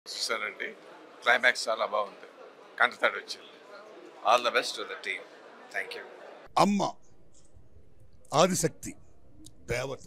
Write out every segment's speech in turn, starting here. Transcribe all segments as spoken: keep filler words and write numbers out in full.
చూసానండి. క్లైమాక్స్ చాలా బాగుంది. కంటతడి వచ్చింది. All the best to the team. Thank you. అమ్మ ఆదిశక్తి దేవత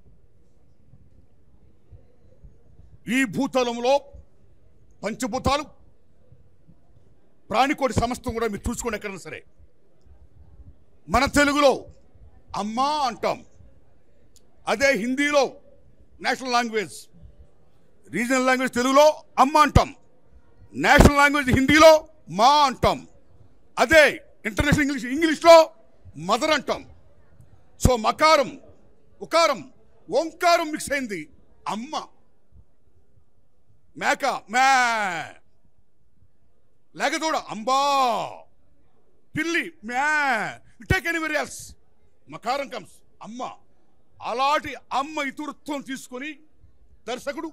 ఈ భూతలంలో పంచభూతాలు ప్రాణికోటి సమస్తం కూడా మీరు చూసుకోండి ఎక్కడైనా సరే. మన తెలుగులో అమ్మ అంటాం, అదే హిందీలో నేషనల్ లాంగ్వేజ్, రీజనల్ లాంగ్వేజ్ తెలుగులో అమ్మ అంటాం, నేషనల్ లాంగ్వేజ్ హిందీలో మా అంటాం, అదే ఇంటర్నేషనల్ ఇంగ్లీష్ ఇంగ్లీష్లో మదర్ అంటాం. సో మకారం ఉకారం ఓంకారం మిక్స్ అయింది అమ్మ. మేక మే, లేకదూడ అంబా, పిల్లి మ్యా, టేక్ ఎనీవేర్ ఎల్స్ మకారం కమ్స్ అమ్మ. అలాంటి అమ్మ ఇతరుత్వం తీసుకొని దర్శకుడు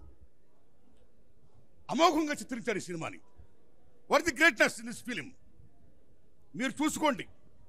అమోఘంగా చిత్రించారు ఈ సినిమాని. What the greatness in this film మీరు చూసుకోండి.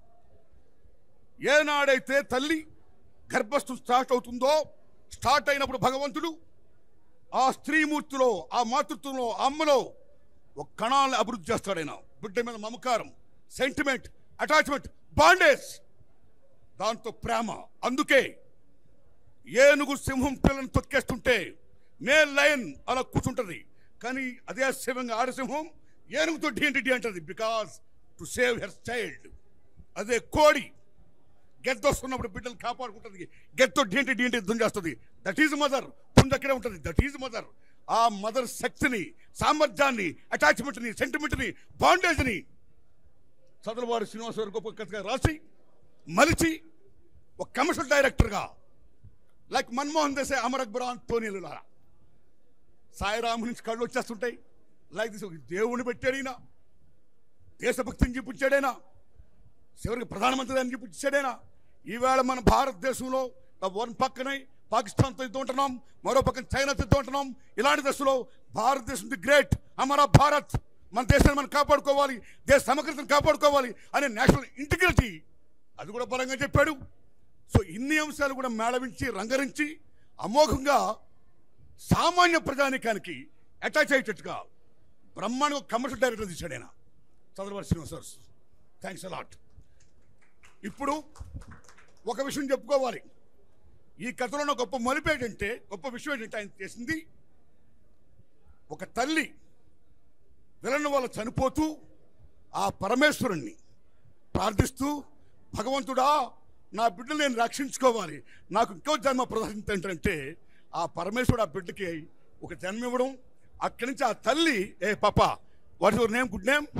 ఏనాడైతే తల్లి గర్భస్థం స్టార్ట్ అవుతుందో, స్టార్ట్ అయినప్పుడు భగవంతుడు ఆ స్త్రీమూర్తిలో, ఆ మాతృత్వంలో, అమ్మలో ఒక కణాలను అభివృద్ధి చేస్తాడు. ఆయన బిడ్డ మీద మమకారం, సెంటిమెంట్, అటాచ్మెంట్, బాండేజ్, దాంతో ప్రేమ. అందుకే ఏనుగు సింహం పిల్లని తొక్కేస్తుంటే మేల్ లయన్ అలా కూర్చుంటుంది, కానీ అదే సింహంగా ఆడసింహం ఏనుగుతో డి డి అంటది, because to save her child. అదే కోడి గెద్దొస్తున్నప్పుడు బిడ్డలు కాపాడుకుంటుంది, గెత్తో డింటి డింటి యుద్ధం చేస్తుంది. That is mother. పుండక్కడే ఉంటుంది, దట్ ఈజ్ మదర్. ఆ మదర్ శక్తిని, సామర్థ్యాన్ని, అటాచ్మెంట్ని, సెంటిమెంట్ని, బాండేజ్ని చదలవాడు శ్రీనివాసరావు గొప్ప కథగా రాసి మలిచి ఒక కమర్షియల్ డైరెక్టర్గా లైక్ మన్మోహన్ దేశాయ్, అమర్ అక్బర్, అంతోనీలు సాయిరాము నుంచి కళ్ళు వచ్చేస్తుంటాయి. లైక్ దిస్ దేవుని పెట్టాడైనా, దేశభక్తిని చూపించాడైనా, చివరికి ప్రధానమంత్రి అని చూపించాడైనా. ఈవేళ మన భారతదేశంలో వన్ పక్కనే పాకిస్తాన్తో యుద్ధం ఉంటున్నాం, మరో పక్కన చైనాతో యుద్ధం ఉంటున్నాం. ఇలాంటి దశలో భారతదేశం ది గ్రేట్, అమరా భారత్, మన దేశాన్ని మనం కాపాడుకోవాలి, దేశ సమగ్రతను కాపాడుకోవాలి అనే నేషనల్ ఇంటిగ్రిటీ అది కూడా బలంగా చెప్పాడు. సో ఇన్ని అంశాలు కూడా మేళవించి రంగరించి అమోఘంగా సామాన్య ప్రజానికానికి అటాచ్ అయ్యేటట్టుగా బ్రహ్మాండంగా కమర్షియల్ డైరెక్టర్ తీశాడు ఆయన చంద్రబాబు శ్రీనివాస్. Thanks a lot. ఇప్పుడు ఒక విషయం చెప్పుకోవాలి. ఈ కథలో ఉన్న గొప్ప మలుపు ఏంటంటే, గొప్ప విషయం ఏంటంటే, ఆయన చేసింది ఒక తల్లి విలన్ వల్ల చనిపోతూ ఆ పరమేశ్వరుణ్ణి ప్రార్థిస్తూ, భగవంతుడా నా బిడ్డను నేను రక్షించుకోవాలి, నాకు ఇంకో జన్మ ప్రదర్శించంటే ఆ పరమేశ్వరుడు ఆ బిడ్డకి ఒక జన్మ ఇవ్వడం. అక్కడి నుంచి ఆ తల్లి, ఏ పాప what your name, good name,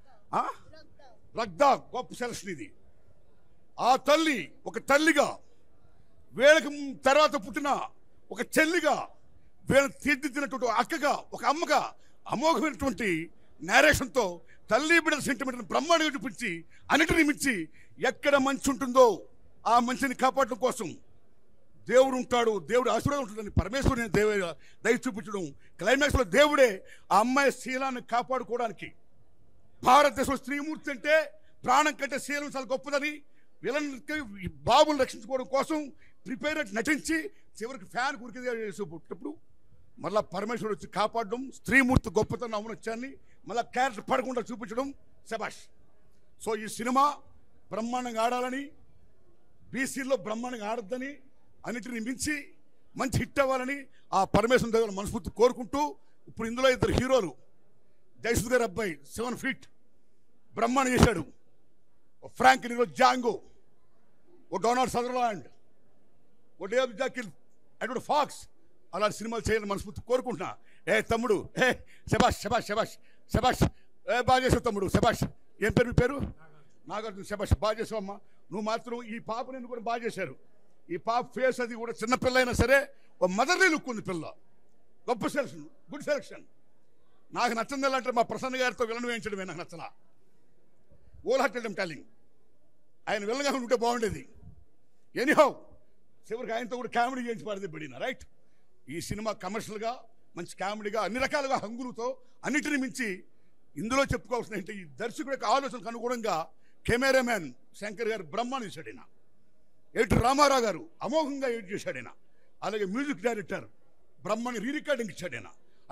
రగ్దా, గొప్ప సెలక్షన్ ఇది. ఆ తల్లి ఒక తల్లిగా, వీళ్ళకి తర్వాత పుట్టిన ఒక చెల్లిగా, వీళ్ళని తీర్చిదిద్దినటువంటి అక్కగా, ఒక అమ్మగా అమోఘమైనటువంటి నేరేషన్తో తల్లి బిడ్డల సెంటిమెంట్ని బ్రహ్మాండంగా చూపించి అన్నిటిని మించి ఎక్కడ మంచి ఉంటుందో ఆ మంచిని కాపాడడం కోసం దేవుడు ఉంటాడు, దేవుడు ఆశీర్వాదం ఉంటుందని పరమేశ్వరుని దేవ దయ చూపించడం. క్లైమాక్స్లో దేవుడే ఆ అమ్మాయి శీలాన్ని కాపాడుకోవడానికి, భారతదేశంలో స్త్రీమూర్తి అంటే ప్రాణం కంటే శీలం చాలా గొప్పదని వీళ్ళకి బాబుని రక్షించుకోవడం కోసం ప్రిపేర్ నటించి చివరికి ఫ్యాన్ కురికినప్పుడు మళ్ళా పరమేశ్వరుడు వచ్చి కాపాడడం, స్త్రీమూర్తి గొప్పతనం అవనొచ్చాన్ని మళ్ళీ క్యారెక్టర్ పడకుండా చూపించడం. శబాష్. సో ఈ సినిమా బ్రహ్మాండంగా ఆడాలని, బీసీలో బ్రహ్మాండంగా ఆడద్దని, అన్నిటిని మించి మంచి హిట్ అవ్వాలని ఆ పరమేశ్వరుని దగ్గర మనస్ఫూర్తి కోరుకుంటూ, ఇప్పుడు ఇందులో ఇద్దరు హీరోలు, జయసుద్ గారి అబ్బాయి సెవెన్ ఫీట్ బ్రహ్మాండం చేశాడు, ఓ ఫ్రాంక్ నీరో జాంగో, ఓ డొనాల్డ్ సదర్లాండ్, ఓ డేవ్ జాకిల్, అడ్వర్డ్ ఫాక్స్, అలాంటి సినిమాలు చేయాలని మనస్ఫూర్తి కోరుకుంటున్నా. ఏ తమ్ముడు, ఏ శబాష్ శబాష్ శబాష్ శబాష్, ఏ బాగా చేసావు తమ్ముడు, శబాష్. ఏం పేరు మీ పేరు? నాగార్జున. శబాష్, బాగా చేసావు అమ్మా. నువ్వు మాత్రం ఈ పాపని కూడా బాగా చేశారు. ఈ పాప ఫేస్ అది కూడా చిన్నపిల్ల అయినా సరే ఒక మదర్లీ లుక్ ఉంది పిల్ల. గొప్ప సెలక్షన్, గుడ్ సెలక్షన్. నాకు నచ్చింది ఎలా అంటే మా ప్రసన్న గారితో విలన్ వేయించడమే నాకు నచ్చలా. ఓల్ హార్టెడ్ ఐమ్ టెల్లింగ్, ఆయన విలన్గా ఉంటే బాగుండేది. ఎనీహౌ చివరికి ఆయనతో కూడా కామెడీ చేయించి పాడితే పడిన రైట్. ఈ సినిమా కమర్షియల్గా మంచి కామెడీగా అన్ని రకాలుగా హంగులతో అన్నిటిని మించి ఇందులో చెప్పుకోవాల్సిన ఏంటి, ఈ దర్శకుడి యొక్క ఆలోచనకు అనుగుణంగా కెమెరామ్యాన్ శంకర్ గారు బ్రహ్మాన్ని చేశాడు ఆయన, ఎడిటర్ రామారావు గారు అమోఘంగా ఎడిట్ చేశాడు ఆయన, అలాగే మ్యూజిక్ డైరెక్టర్ బ్రహ్మని రీ రికార్డింగ్ ఇచ్చాడు ఆయన,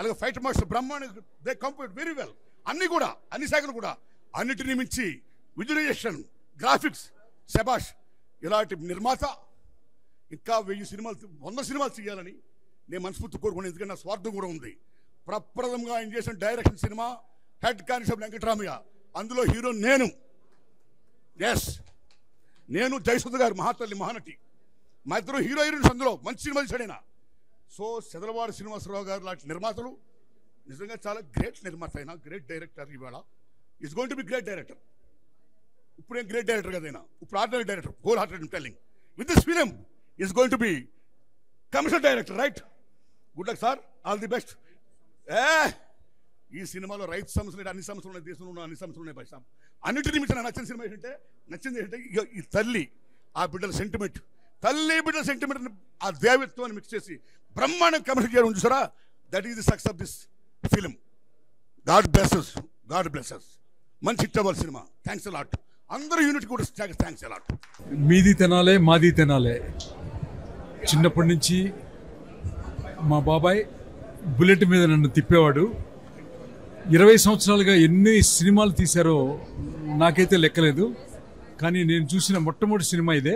అలాగే ఫైట్ మాస్టర్ బ్రహ్మాండ, దే కంప్లీట్ వెరీ వెల్. అన్ని కూడా అన్ని శాఖలు కూడా అన్నిటిని మించి విజువలైజేషన్, గ్రాఫిక్స్, శబాష్. ఇలాంటి నిర్మాత ఇంకా వెయ్యి సినిమాలు, వంద సినిమాలు చేయాలని నేను మనస్ఫూర్తి కోరుకున్నాను. ఎందుకంటే నా స్వార్థం కూడా ఉంది. ప్రప్రథంగా ఆయన చేసిన direction cinema head constable Venkataramaiah, అందులో హీరో నేను. ఎస్, నేను జయసుధ గారు మహాతల్లి మహానటి, మా ఇద్దరు హీరో హీరోయిన్స్ అందులో మంచి సినిమా తీసాడైనా. సో సెదలవాడి శ్రీనివాసరావు గారు లాంటి నిర్మాతలు నిజంగా చాలా గ్రేట్ నిర్మాత అయినా, గ్రేట్ డైరెక్టర్. ఇవాళ is going to be great director. ఇప్పుడు ఏం గ్రేట్ డైరెక్టర్ కదైనా, ఇప్పుడు ordinary director, whole hearted telling. With this film is going to be commercial director, right? Good luck sir, all the best. ఏ ఈ సినిమాలో రైతు సమస్యలు, అన్ని సమస్యలు ఉన్నాయి, దేశంలో ఉన్న అన్ని సమస్యలు ఉన్నాయి. బయట అన్నింటినీ మించిన నచ్చిన సినిమా ఏంటంటే, నచ్చింది ఏంటంటే ఈ తల్లి ఆ బిడ్డల సెంటిమెంట్, తల్లి బిడ్డల సెంటిమెంట్, ఆ దేవత్వాన్ని మిక్స్ చేసి బ్రహ్మాండం కమర్షియల్ చేయడం చూసారా? That is the success of this film. God blesses, god blesses. మంచి హిట్ అవ్వాలి సినిమా. Thanks a lot. అందరూ యూనిట్ కూడా థ్యాంక్స్ అలాట్. మీది తినాలే, మాది తినాలే. చిన్నప్పటి నుంచి మా బాబాయ్ బుల్లెట్ మీద నన్ను తిప్పేవాడు. ఇరవై సంవత్సరాలుగా ఎన్ని సినిమాలు తీశారో నాకైతే లెక్కలేదు. కానీ నేను చూసిన మొట్టమొదటి సినిమా ఇదే.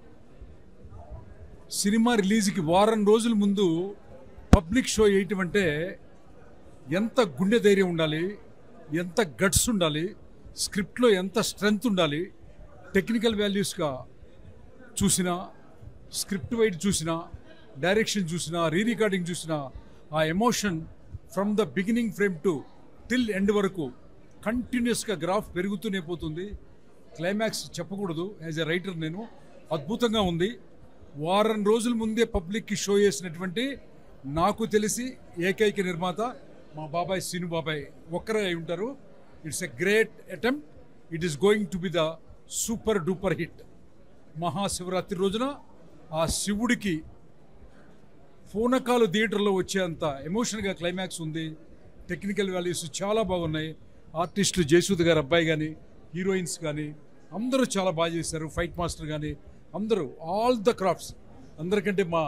సినిమా రిలీజ్కి వారం రోజుల ముందు పబ్లిక్ షో వేయటం అంటే ఎంత గుండె ధైర్యం ఉండాలి, ఎంత గట్స్ ఉండాలి, స్క్రిప్ట్లో ఎంత స్ట్రెంగ్త్ ఉండాలి. టెక్నికల్ వాల్యూస్గా చూసినా, స్క్రిప్ట్ వైడ్ చూసినా, డైరెక్షన్ చూసినా, రీ రికార్డింగ్ చూసినా, ఆ emotion from the beginning frame to till end వరకు కంటిన్యూస్గా గ్రాఫ్ పెరుగుతూనే పోతుంది. క్లైమాక్స్ చెప్పకూడదు, యాజ్ ఎ రైటర్ నేను. అద్భుతంగా ఉంది. వారం రోజుల ముందే పబ్లిక్కి షో చేసినటువంటి నాకు తెలిసి ఏకైక నిర్మాత మా బాబాయ్ సీను బాబాయ్ ఒక్కరే అయి ఉంటారు. It's a great attempt. It is going to be the super duper hit. Mahashivaratri రోజున ఆ శివుడికి పూనకాలు థియేటర్లో వచ్చేంత ఎమోషన్గా క్లైమాక్స్ ఉంది. టెక్నికల్ వాల్యూస్ చాలా బాగున్నాయి. ఆర్టిస్టులు జయసూద్ గారు అబ్బాయి కానీ, హీరోయిన్స్ కానీ అందరూ చాలా బాగా చేశారు. ఫైట్ మాస్టర్ కానీ అందరూ, ఆల్ ద క్రాఫ్ట్స్. అందరికంటే మా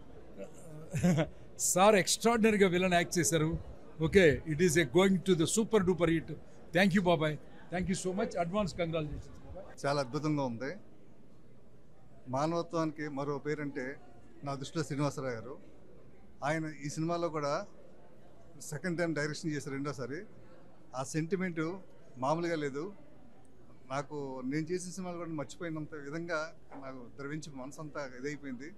సార్ ఎక్స్ట్రాడినరీగా విలన్ యాక్ట్ చేశారు. Okay, it is a going to the super duper hit. Thank you బాబాయ్, thank you so much. Advance congratulations బాబాయ్. చాలా అద్భుతంగా ఉంది. మానవత్వానికి మరో పేరంటే నా దృష్టిలో శ్రీనివాసరావు గారు. ఆయన ఈ సినిమాలో కూడా సెకండ్ టైం డైరెక్షన్ చేశారు, రెండోసారి. ఆ సెంటిమెంటు మామూలుగా లేదు. నాకు నేను చేసిన సినిమాలు కూడా మర్చిపోయినంత విధంగా నాకు ద్రవించి మనసు అంతా ఇదైపోయింది.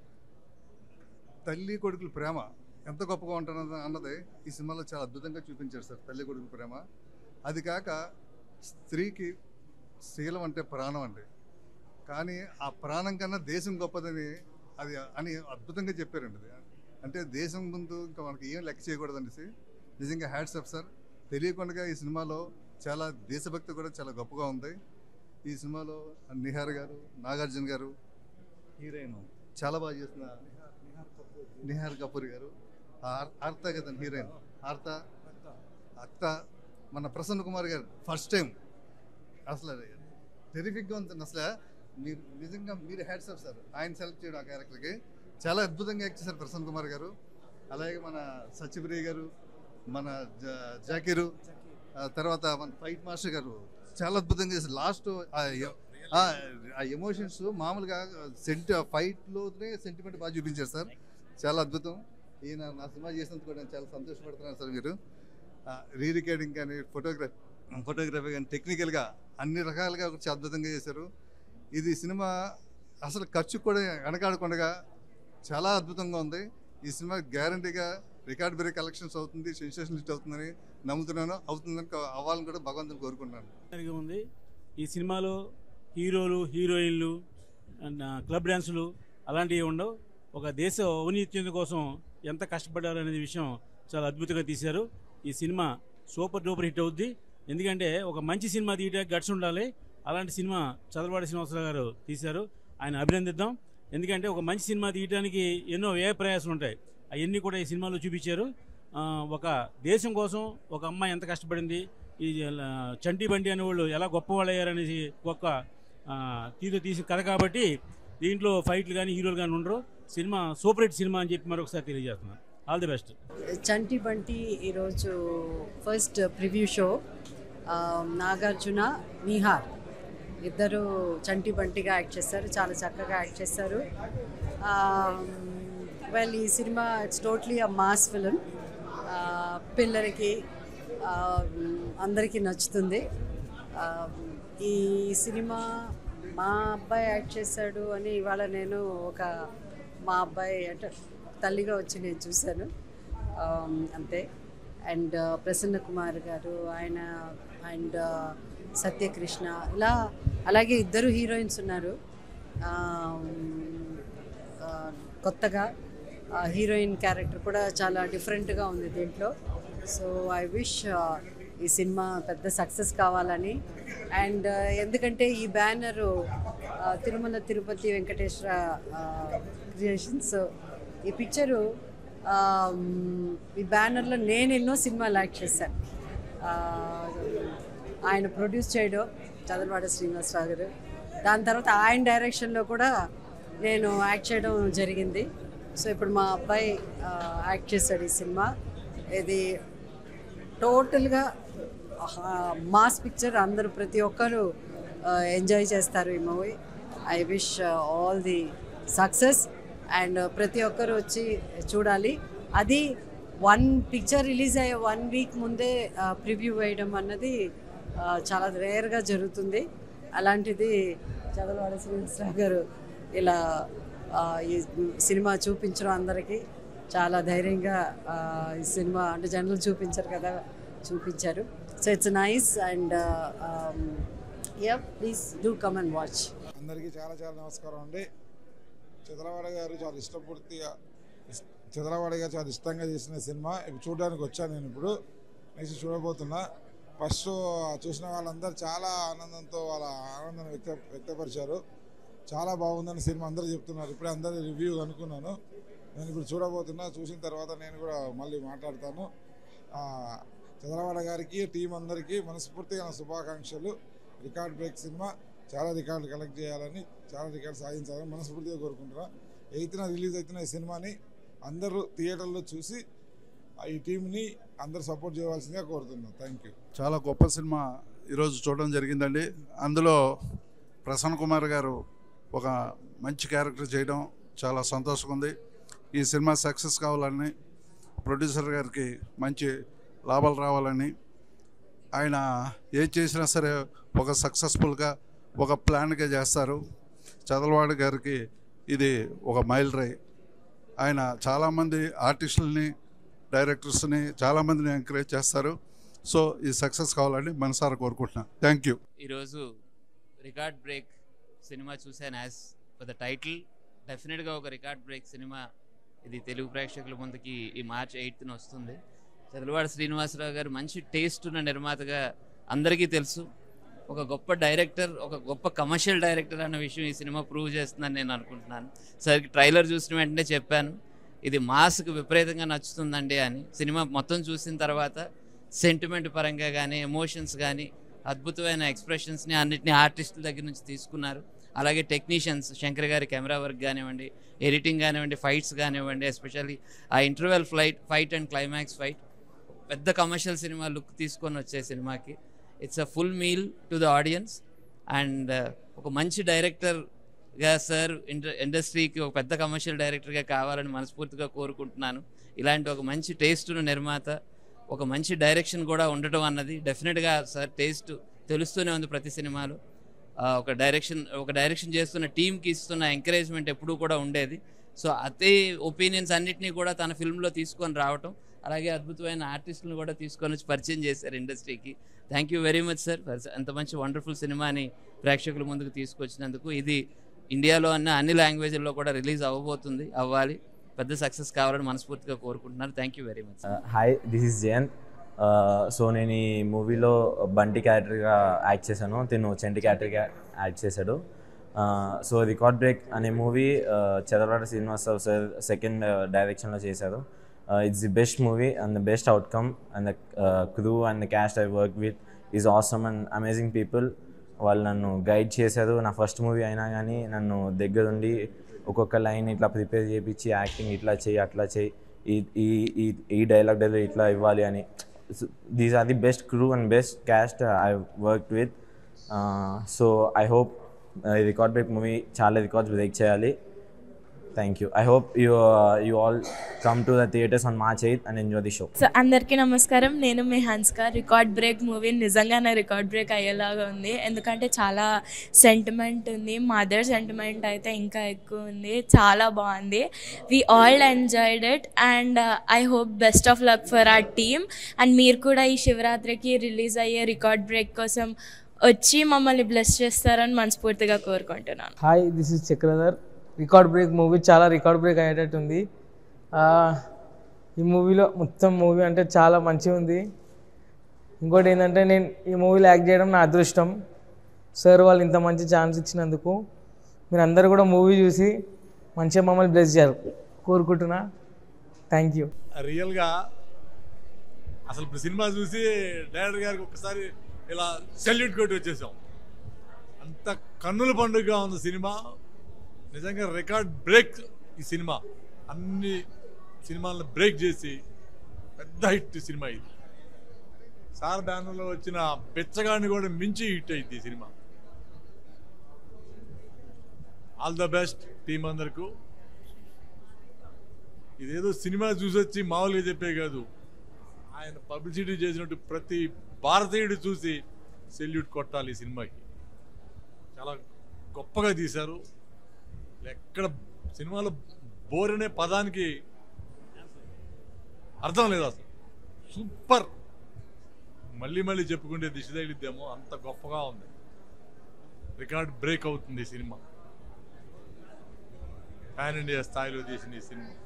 తల్లి కొడుకుల ప్రేమ ఎంత గొప్పగా ఉంటున్నది అన్నది ఈ సినిమాలో చాలా అద్భుతంగా చూపించారు సార్. తల్లి కొడుకుల ప్రేమ, అది కాక స్త్రీకి శీలం అంటే ప్రాణం అండి. కానీ ఆ ప్రాణం కన్నా దేశం గొప్పదని అది అని అద్భుతంగా చెప్పారండి. అది అంటే దేశం ముందు ఇంకా మనకి ఏం లెక్క చేయకూడదు అనేసి నిజంగా హ్యాట్స్ ఆఫ్ సార్. తెలియకుండా ఈ సినిమాలో చాలా దేశభక్తి కూడా చాలా గొప్పగా ఉంది. ఈ సినిమాలో నిహార్ గారు, నాగార్జున గారు, హీరోయిన్ చాలా బాగా చేసిన నిహార్ కపూర్ గారు, ఆర్త కదండి హీరోయిన్, ఆర్త అత్త, మన ప్రసన్న కుమార్ గారు ఫస్ట్ టైం అసలు టెరిఫిక్గా ఉంటుంది. అసలు మీరు నిజంగా మీరు హ్యాట్స్ ఆఫ్ సార్. ఆయన సెలెక్ట్ చేయడం ఆ క్యారెక్టర్కి చాలా అద్భుతంగా యాక్ట్ చేశారు ప్రసన్న కుమార్ గారు. అలాగే మన సత్యప్రియ గారు, మన జాకీరు, తర్వాత మన ఫైట్ మాస్టర్ గారు చాలా అద్భుతంగా చేశారు. లాస్ట్ ఆ ఎమోషన్స్ మామూలుగా సెంటి ఫైట్లోనే సెంటిమెంట్ బాగా చూపించారు సార్. చాలా అద్భుతం. ఈయన నా సినిమా చేసినందుకు కూడా నేను చాలా సంతోషపడుతున్నాను సార్. మీరు రీ రికార్డింగ్ కానీ, ఫోటోగ్రఫీ ఫోటోగ్రఫీ కానీ టెక్నికల్గా అన్ని రకాలుగా చాలా అద్భుతంగా చేశారు. ఇది సినిమా అసలు ఖర్చు కూడా వెనకాడకుండా చాలా అద్భుతంగా ఉంది. ఈ సినిమా గ్యారంటీగా రికార్డ్ బ్రేక్ కలెక్షన్స్ అవుతుంది, సెన్సేషన్ హిట్ అవుతుందని నమ్ముతున్నాను. అవుతుందని అవ్వాలని కూడా భగవంతుని కోరుకుంటున్నాను. ఉంది ఈ సినిమాలో హీరోలు, హీరోయిన్లు, క్లబ్ డ్యాన్సులు అలాంటివి ఉండవు. ఒక దేశ ఔన్నత్యం కోసం ఎంత కష్టపడ్డారు అనే విషయం చాలా అద్భుతంగా తీశారు. ఈ సినిమా సూపర్ డూపర్ హిట్ అవుద్ది. ఎందుకంటే ఒక మంచి సినిమా తీయడానికి గట్స్ ఉండాలి. అలాంటి సినిమా చదలవాడి శ్రీనివాసరావు గారు తీశారు. ఆయన అభినందిద్దాం. ఎందుకంటే ఒక మంచి సినిమా తీయడానికి ఎన్నో వ్యయ ప్రయాసాలు ఉంటాయి. అవన్నీ కూడా ఈ సినిమాలో చూపించారు. ఒక దేశం కోసం ఒక అమ్మాయి ఎంత కష్టపడింది, ఈ చంటి బండి అనేవాళ్ళు ఎలా గొప్పవాళ్ళు అయ్యారనేసి గొప్ప తీరు తీసి కథ కాబట్టి దీంట్లో ఫైట్లు కానీ హీరోలు కానీ ఉండరు. సినిమా సూపర్ హిట్ సినిమా అని చెప్పి మరొకసారి తెలియజేస్తున్నాను. All the best. Chanti Banti ఈరోజు first preview show. Nagarjuna, Nihar ఇద్దరు చంటి బంటిగా యాక్ట్ చేస్తారు, చాలా చక్కగా యాక్ట్ చేస్తారు. వెల్, ఈ cinema it's totally a mass film. పిల్లలకి అందరికీ నచ్చుతుంది. ఈ సినిమా మా అబ్బాయి యాక్ట్ చేశాడు అని ఇవాళ నేను ఒక మా అబ్బాయి అంటే తల్లిగా వచ్చి నేను చూశాను అంతే. అండ్ ప్రసన్న కుమార్ గారు ఆయన అండ్ సత్యకృష్ణ ఇలా అలాగే ఇద్దరు హీరోయిన్స్ ఉన్నారు కొత్తగా. హీరోయిన్ క్యారెక్టర్ కూడా చాలా డిఫరెంట్గా ఉంది దీంట్లో. సో ఐ విష్ ఈ సినిమా పెద్ద సక్సెస్ కావాలని. అండ్ ఎందుకంటే ఈ బ్యానరు తిరుమల తిరుపతి వెంకటేశ్వర క్రియేషన్స్. ఈ పిక్చరు ఈ బ్యానర్లో నేను ఎన్నో సినిమాలు యాక్ట్ చేశాను. ఆయన ప్రొడ్యూస్ చేయడం చదలవాడ శ్రీనివాసరావు గారు, దాని తర్వాత ఆయన డైరెక్షన్లో కూడా నేను యాక్ట్ చేయడం జరిగింది. సో ఇప్పుడు మా అబ్బాయి యాక్ట్ చేశాడు ఈ సినిమా. ఇది టోటల్గా మాస్ పిక్చర్, అందరూ ప్రతి ఒక్కరు ఎంజాయ్ చేస్తారు ఈ movie. I wish all the success and ప్రతి ఒక్కరు వచ్చి చూడాలి. అది వన్ పిక్చర్ రిలీజ్ అయ్యే వన్ వీక్ ముందే ప్రివ్యూ వేయడం అన్నది చాలా రేర్గా జరుగుతుంది. అలాంటిది చదలవాడ శ్రీనివాసరావు గారు ఇలా ఈ సినిమా చూపించడం అందరికీ చాలా ధైర్యంగా ఈ సినిమా అంటే జనరల్ చూపించారు కదా, చూపించారు. So it's nice and yeah please do come and watch. అందరికీ చాలా చాలా నమస్కారం అండి. చదలవాడ గారు చాలా ఇష్టపూర్తిగా చదలవాడ గారు చాలా ఇష్టంగా చేసిన సినిమా ఇప్పుడు చూడడానికి వచ్చాను. నేను ఇప్పుడు నెక్స్ట్ చూడబోతున్నా. ఫస్ట్ చూసిన వాళ్ళందరూ చాలా ఆనందంతో వాళ్ళ ఆనందాన్ని వ్యక్త వ్యక్తపరిచారు. చాలా బాగుందని సినిమా అందరూ చెప్తున్నారు. ఇప్పుడే అందరూ రివ్యూ అనుకున్నాను. నేను ఇప్పుడు చూడబోతున్నా. చూసిన తర్వాత నేను కూడా మళ్ళీ మాట్లాడతాను. చదలవాడ గారికి టీం అందరికీ మనస్ఫూర్తిగా శుభాకాంక్షలు. రికార్డ్ బ్రేక్ సినిమా, చాలా రికార్డులు కలెక్ట్ చేయాలని, చాలా రికార్డు సాధించాలని మనస్ఫూర్తిగా కోరుకుంటున్నా. ఎయిత్న రిలీజ్ అవుతున్న ఈ సినిమాని అందరూ థియేటర్లో చూసి ఈ టీంని అందరూ సపోర్ట్ చేయవలసిందిగా కోరుతున్నాను. Thank you. చాలా గొప్ప సినిమా ఈరోజు చూడడం జరిగిందండి. అందులో ప్రసన్న కుమార్ గారు ఒక మంచి క్యారెక్టర్ చేయడం చాలా సంతోషంగా ఉంది. ఈ సినిమా సక్సెస్ కావాలని, ప్రొడ్యూసర్ గారికి మంచి లాభాలు రావాలని, ఆయన ఏం చేసినా సరే ఒక సక్సెస్ఫుల్గా ఒక ప్లాన్గా చేస్తారు. చదలవాడ గారికి ఇది ఒక మైల్ రై. ఆయన చాలామంది ఆర్టిస్టులని, డైరెక్టర్స్ని చాలామందిని ఎంకరేజ్ చేస్తారు. సో ఈ సక్సెస్ కావాలని మనసారా కోరుకుంటున్నాను. Thank you. ఈరోజు రికార్డ్ బ్రేక్ సినిమా చూశాను. యాజ్ ఫర్ ద టైటిల్ డెఫినెట్గా ఒక రికార్డ్ బ్రేక్ సినిమా ఇది తెలుగు ప్రేక్షకుల ముందుకి ఈ మార్చ్ ఎయిత్న వస్తుంది. చదలవాడ శ్రీనివాసరావు గారు మంచి టేస్ట్ ఉన్న నిర్మాతగా అందరికీ తెలుసు. ఒక గొప్ప డైరెక్టర్, ఒక గొప్ప కమర్షియల్ డైరెక్టర్ అన్న విషయం ఈ సినిమా ప్రూవ్ చేస్తుందని నేను అనుకుంటున్నాను. సరికి ట్రైలర్ చూసిన వెంటనే చెప్పాను ఇది మాస్కి విపరీతంగా నచ్చుతుందండి అని. సినిమా మొత్తం చూసిన తర్వాత సెంటిమెంట్ పరంగా కానీ, ఎమోషన్స్ కానీ, అద్భుతమైన ఎక్స్ప్రెషన్స్ని అన్నింటినీ ఆర్టిస్టుల దగ్గర నుంచి తీసుకున్నారు. అలాగే టెక్నీషియన్స్ శంకర్ గారి కెమెరా వర్క్ కానివ్వండి, ఎడిటింగ్ కానివ్వండి, ఫైట్స్ కానివ్వండి, ఎస్పెషల్లీ ఆ interval flight fight and climax fight పెద్ద కమర్షియల్ సినిమా లుక్ తీసుకొని వచ్చే సినిమాకి it's a full meal to the audience. And ఒక మంచి డైరెక్టర్గా సార్ ఇండస్ట్రీకి ఒక పెద్ద కమర్షియల్ డైరెక్టర్గా కావాలని మనస్ఫూర్తిగా కోరుకుంటున్నాను. ఇలాంటి ఒక మంచి టేస్ట్ ఉన్న నిర్మాత, ఒక మంచి డైరెక్షన్ కూడా ఉండటం అన్నది డెఫినెట్గా సార్ టేస్ట్ తెలుస్తూనే ఉంది ప్రతి సినిమాలో. ఒక డైరెక్షన్ ఒక డైరెక్షన్ చేస్తున్న టీంకి ఇస్తున్న ఎంకరేజ్మెంట్ ఎప్పుడూ కూడా ఉండేది. సో అదే ఒపీనియన్స్ అన్నింటినీ కూడా తన ఫిల్మ్లో తీసుకొని రావటం, అలాగే అద్భుతమైన ఆర్టిస్టులను కూడా తీసుకొని వచ్చి పరిచయం చేశారు ఇండస్ట్రీకి. Thank you very much sir for అంత మంచి వండర్ఫుల్ సినిమాని ప్రేక్షకుల ముందుకు తీసుకొచ్చినందుకు. ఇది ఇండియాలో అన్న అన్ని లాంగ్వేజ్ల్లో కూడా రిలీజ్ అవ్వబోతుంది, అవ్వాలి, పెద్ద సక్సెస్ కావాలని మనస్ఫూర్తిగా కోరుకుంటున్నాను. Thank you very much. Hi, this is Jayanth. So నేను ఈ మూవీలో బంటి క్యారెక్టర్గా యాక్ట్ చేశాను, తిను చంటి క్యారెక్టర్గా యాక్ట్ చేశాడు. సో రికార్డ్ బ్రేక్ అనే movie Chadalavada Srinivasarao sir second డైరెక్షన్లో చేశారు. It's the best movie and the best outcome and the crew and the cast I work with is awesome and amazing people. వాళ్ళు నన్ను గైడ్ చేశారు. నా ఫస్ట్ మూవీ అయినా కానీ నన్ను దగ్గరుండి ఒక్కొక్క లైన్ ఇట్లా ప్రిపేర్ చేయించి యాక్టింగ్ ఇట్లా చేయి అట్లా చేయి ఈ ఈ ఈ ఈ డైలాగ్ డైలాగ్ ఇట్లా ఇవ్వాలి అని. These are the best crew and best cast I work with. So I hope record break movie చాలా రికార్డ్స్ బ్రేక్ చేయాలి. Thank you. I hope you uh, you all come to the theaters on March eighth and enjoy the show. So అందరికీ నమస్కారం. నేను మీ Hansika. Record break movie నిజంగానే record break అయ్యేలాగా ఉంది. ఎందుకంటే చాలా సెంటిమెంట్ ఉంది. మదర్ సెంటిమెంట్ అయితే ఇంకా ఎక్కువ ఉంది. చాలా బాగుంది. We all enjoyed it and I hope best of luck for our team. And మీరు కూడా ఈ శివరాత్రికి రిలీజ్ అయ్యే రికార్డ్ బ్రేక్ కోసం వచ్చి మమ్మల్ని బ్లెస్ చేస్తారని మనస్ఫూర్తిగా కోరుకుంటున్నాను. Hi, this is Chakradhar. Record break movie చాలా రికార్డ్ బ్రేక్ అయ్యేటట్టు ఉంది. ఈ మూవీలో మొత్తం మూవీ అంటే చాలా మంచిగా ఉంది. ఇంకోటి ఏంటంటే నేను ఈ మూవీలో యాక్ట్ చేయడం నా అదృష్టం. సార్ వాళ్ళు ఇంత మంచి ఛాన్స్ ఇచ్చినందుకు మీరు అందరూ కూడా మూవీ చూసి మంచిగా మమ్మల్ని బ్లెస్ చేయాలి కోరుకుంటున్నా. Thank you. రియల్గా అసలు ఇప్పుడు సినిమా చూసి డైరెక్టర్ గారికి ఒకసారి ఇలా సెల్యూట్ కొట్టి వచ్చేసాం. అంత కన్నుల పండుగగా ఉంది సినిమా. నిజంగా రికార్డ్ బ్రేక్ ఈ సినిమా. అన్ని సినిమాలను బ్రేక్ చేసి పెద్ద హిట్ సినిమా ఇది. సార్ బ్యానర్లో వచ్చిన బెచ్చగాడిని కూడా మించి హిట్ అయింది ఈ cinema. All the best team అందరికీ. ఇదేదో సినిమా చూసి వచ్చి మామూలుగా చెప్పే కాదు, ఆయన పబ్లిసిటీ చేసినట్టు ప్రతి భారతీయుడు చూసి సెల్యూట్ కొట్టాలి ఈ సినిమాకి. చాలా గొప్పగా తీశారు. ఎక్కడ సినిమాలో బోర్ అనే పదానికి అర్థం లేదు అసలు. సూపర్. మళ్ళీ మళ్ళీ చెప్పుకుంటే దిశ తగిలిద్దేమో అంత గొప్పగా ఉంది. రికార్డ్ బ్రేక్ అవుతుంది ఈ సినిమా. పాన్ ఇండియా స్థాయిలో తీసిన ఈ సినిమా.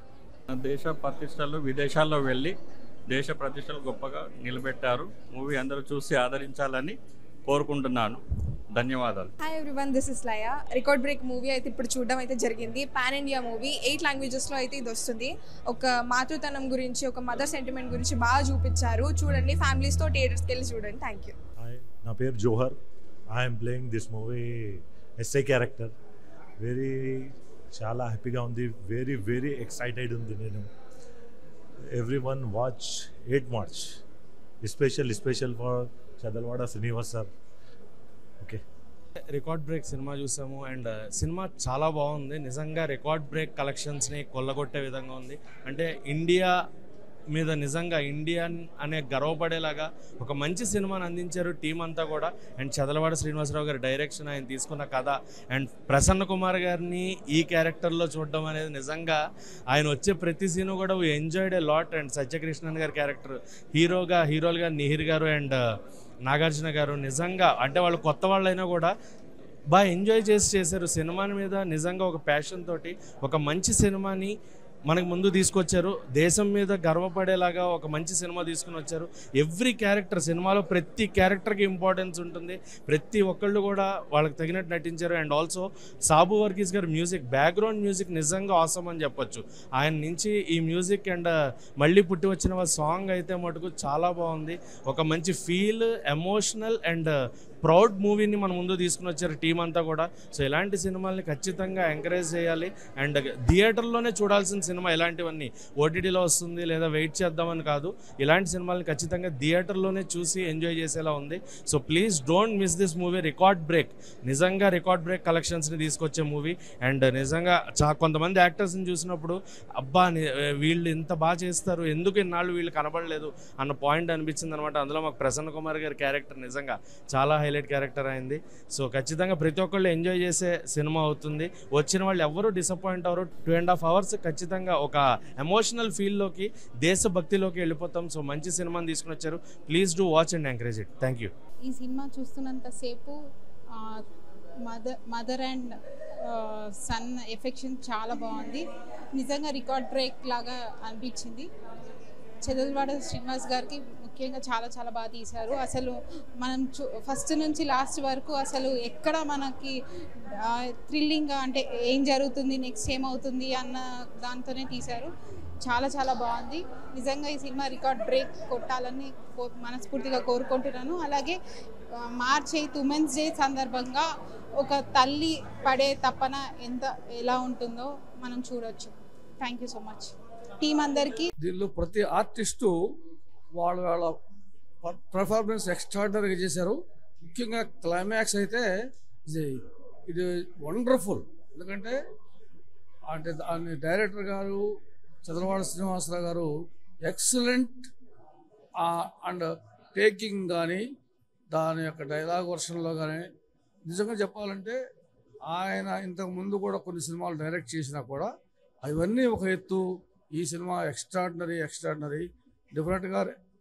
దేశ ప్రతిష్టలు విదేశాల్లో వెళ్ళి దేశ ప్రతిష్టలు గొప్పగా నిలబెట్టారు. మూవీ అందరూ చూసి ఆదరించాలని కోరుకుంటున్నాను. ధన్యవాదాలు. Hi everyone, this is Laya. Record break movie అయితే ఇప్పుడు చూడడం అయితే జరిగింది. పాన్ ఇండియా మూవీ, ఎయిట్ లాంగ్వేజెస్లో అయితే ఇది వస్తుంది. ఒక మాతృతనం గురించి, ఒక మదర్ సెంటిమెంట్ గురించి బాగా చూపించారు. చూడండి, ఫ్యామిలీస్తో థియేటర్స్కి వెళ్ళి చూడండి. Thank you. హాయ్, నా పేరు Johar. I'm playing this movie SI character. Very చాలా హ్యాపీగా ఉంది. వెరీ వెరీ ఎక్సైటెడ్ ఉంది నేను. Everyone watch eight March. Special special for Chadalavada Srinivas sir. Okay, record break cinema చూసాము అండ్ సినిమా చాలా బాగుంది. నిజంగా రికార్డ్ బ్రేక్ కలెక్షన్స్ని కొల్లగొట్టే విధంగా ఉంది. అంటే ఇండియా మీద నిజంగా ఇండియన్ అనే గర్వపడేలాగా ఒక మంచి సినిమాని అందించారు టీం అంతా కూడా. అండ్ చదలవాడ శ్రీనివాసరావు గారి డైరెక్షన్, ఆయన తీసుకున్న కథ అండ్ ప్రసన్న కుమార్ గారిని ఈ క్యారెక్టర్లో చూడడం అనేది నిజంగా ఆయన వచ్చే ప్రతి సీను కూడా we enjoyed a lot. And Satyakrishnan గారి క్యారెక్టర్ హీరోగా హీరోలుగా నిహిర్ గారు అండ్ నాగార్జున గారు నిజంగా అంటే వాళ్ళు కొత్త వాళ్ళైనా కూడా బాగా ఎంజాయ్ చేసి చేశారు. సినిమాని మీద నిజంగా ఒక ప్యాషన్ తోటి ఒక మంచి సినిమాని మనకు ముందు తీసుకొచ్చారు. దేశం మీద గర్వపడేలాగా ఒక మంచి సినిమా తీసుకుని వచ్చారు. ఎవ్రీ క్యారెక్టర్ సినిమాలో ప్రతి క్యారెక్టర్కి ఇంపార్టెన్స్ ఉంటుంది. ప్రతి ఒక్కళ్ళు కూడా వాళ్ళకి తగినట్టు నటించారు. అండ్ ఆల్సో సాబు వర్గీస్ గారి మ్యూజిక్, బ్యాక్గ్రౌండ్ మ్యూజిక్ నిజంగా ఆసమ్ అని చెప్పొచ్చు. ఆయన నుంచి ఈ మ్యూజిక్ అండ్ మళ్ళీ పుట్టి వచ్చిన సాంగ్ అయితే మటుకు చాలా బాగుంది. ఒక మంచి ఫీల్, ఎమోషనల్ అండ్ ప్రౌడ్ మూవీని మన ముందు తీసుకుని వచ్చారు టీం అంతా కూడా. సో ఇలాంటి సినిమాల్ని ఖచ్చితంగా ఎంకరేజ్ చేయాలి. అండ్ థియేటర్లోనే చూడాల్సిన సినిమా ఇలాంటివన్నీ. ఓటీటీలో వస్తుంది లేదా వెయిట్ చేద్దామని కాదు, ఇలాంటి సినిమాల్ని ఖచ్చితంగా థియేటర్లోనే చూసి ఎంజాయ్ చేసేలా ఉంది. So please don't miss this movie. Record break, నిజంగా రికార్డ్ బ్రేక్ కలెక్షన్స్ని తీసుకొచ్చే మూవీ. అండ్ నిజంగా చా కొంతమంది యాక్టర్స్ని చూసినప్పుడు అబ్బా వీళ్ళు ఇంత బాగా చేస్తారు, ఎందుకు ఇన్నాళ్ళు వీళ్ళు కనబడలేదు అన్న పాయింట్ అనిపించింది అనమాట. అందులో మాకు ప్రసన్న కుమార్ గారి క్యారెక్టర్ నిజంగా చాలా హైలైట్ క్యారెక్టర్ అయింది. సో ఖచ్చితంగా ప్రతి ఒక్కళ్ళు ఎంజాయ్ చేసే సినిమా అవుతుంది. వచ్చిన వాళ్ళు ఎవరు డిసప్పాయింట్ అవ్వరు. టూ అండ్ హాఫ్ అవర్స్ ఖచ్చితంగా ఒక ఎమోషనల్ ఫీల్లోకి, దేశభక్తిలోకి వెళ్ళిపోతాం. సో మంచి సినిమాని తీసుకుని వచ్చారు. Please do watch and encourage it. Thank you. ఈ సినిమా చూస్తున్నంతసేపు mother mother and son affection చాలా బాగుంది. నిజంగా రికార్డ్ బ్రేక్ లాగా అనిపించింది. చదలవాడ శ్రీనివాస్ గారికి ముఖ్యంగా చాలా చాలా బాగా తీశారు. అసలు మనం చూ ఫస్ట్ నుంచి లాస్ట్ వరకు అసలు ఎక్కడ మనకి థ్రిల్లింగ్గా అంటే ఏం జరుగుతుంది, నెక్స్ట్ ఏమవుతుంది అన్న దాంతోనే తీశారు. చాలా చాలా బాగుంది. నిజంగా ఈ సినిమా రికార్డ్ బ్రేక్ కొట్టాలని మనస్ఫూర్తిగా కోరుకుంటున్నాను. అలాగే మార్చ్ ఎయిత్ ఉమెన్స్ డే సందర్భంగా ఒక తల్లి పడే తపన ఎంత ఎలా ఉంటుందో మనం చూడొచ్చు. Thank you so much. Team అందరికీ. దీనిలో ప్రతి ఆర్టిస్టు వాళ్ళ వాళ్ళ పర్ఫార్మెన్స్ ఎక్స్ట్రాడినరీగా చేశారు. ముఖ్యంగా క్లైమాక్స్ అయితే ఇది ఇది వండర్ఫుల్. ఎందుకంటే అంటే దాని డైరెక్టర్ గారు చంద్రవాడ శ్రీనివాసరావు గారు ఎక్సలెంట్ అండ్ టేకింగ్ కానీ దాని యొక్క డైలాగ్ వర్షన్లో కానీ నిజంగా చెప్పాలంటే ఆయన ఇంతకు ముందు కూడా కొన్ని సినిమాలు డైరెక్ట్ చేసినా కూడా అవన్నీ ఒక ఎత్తు. ఈ సినిమా ఎక్స్ట్రాడినరీ ఎక్స్ట్రాడినరీ డిఫరెంట్గా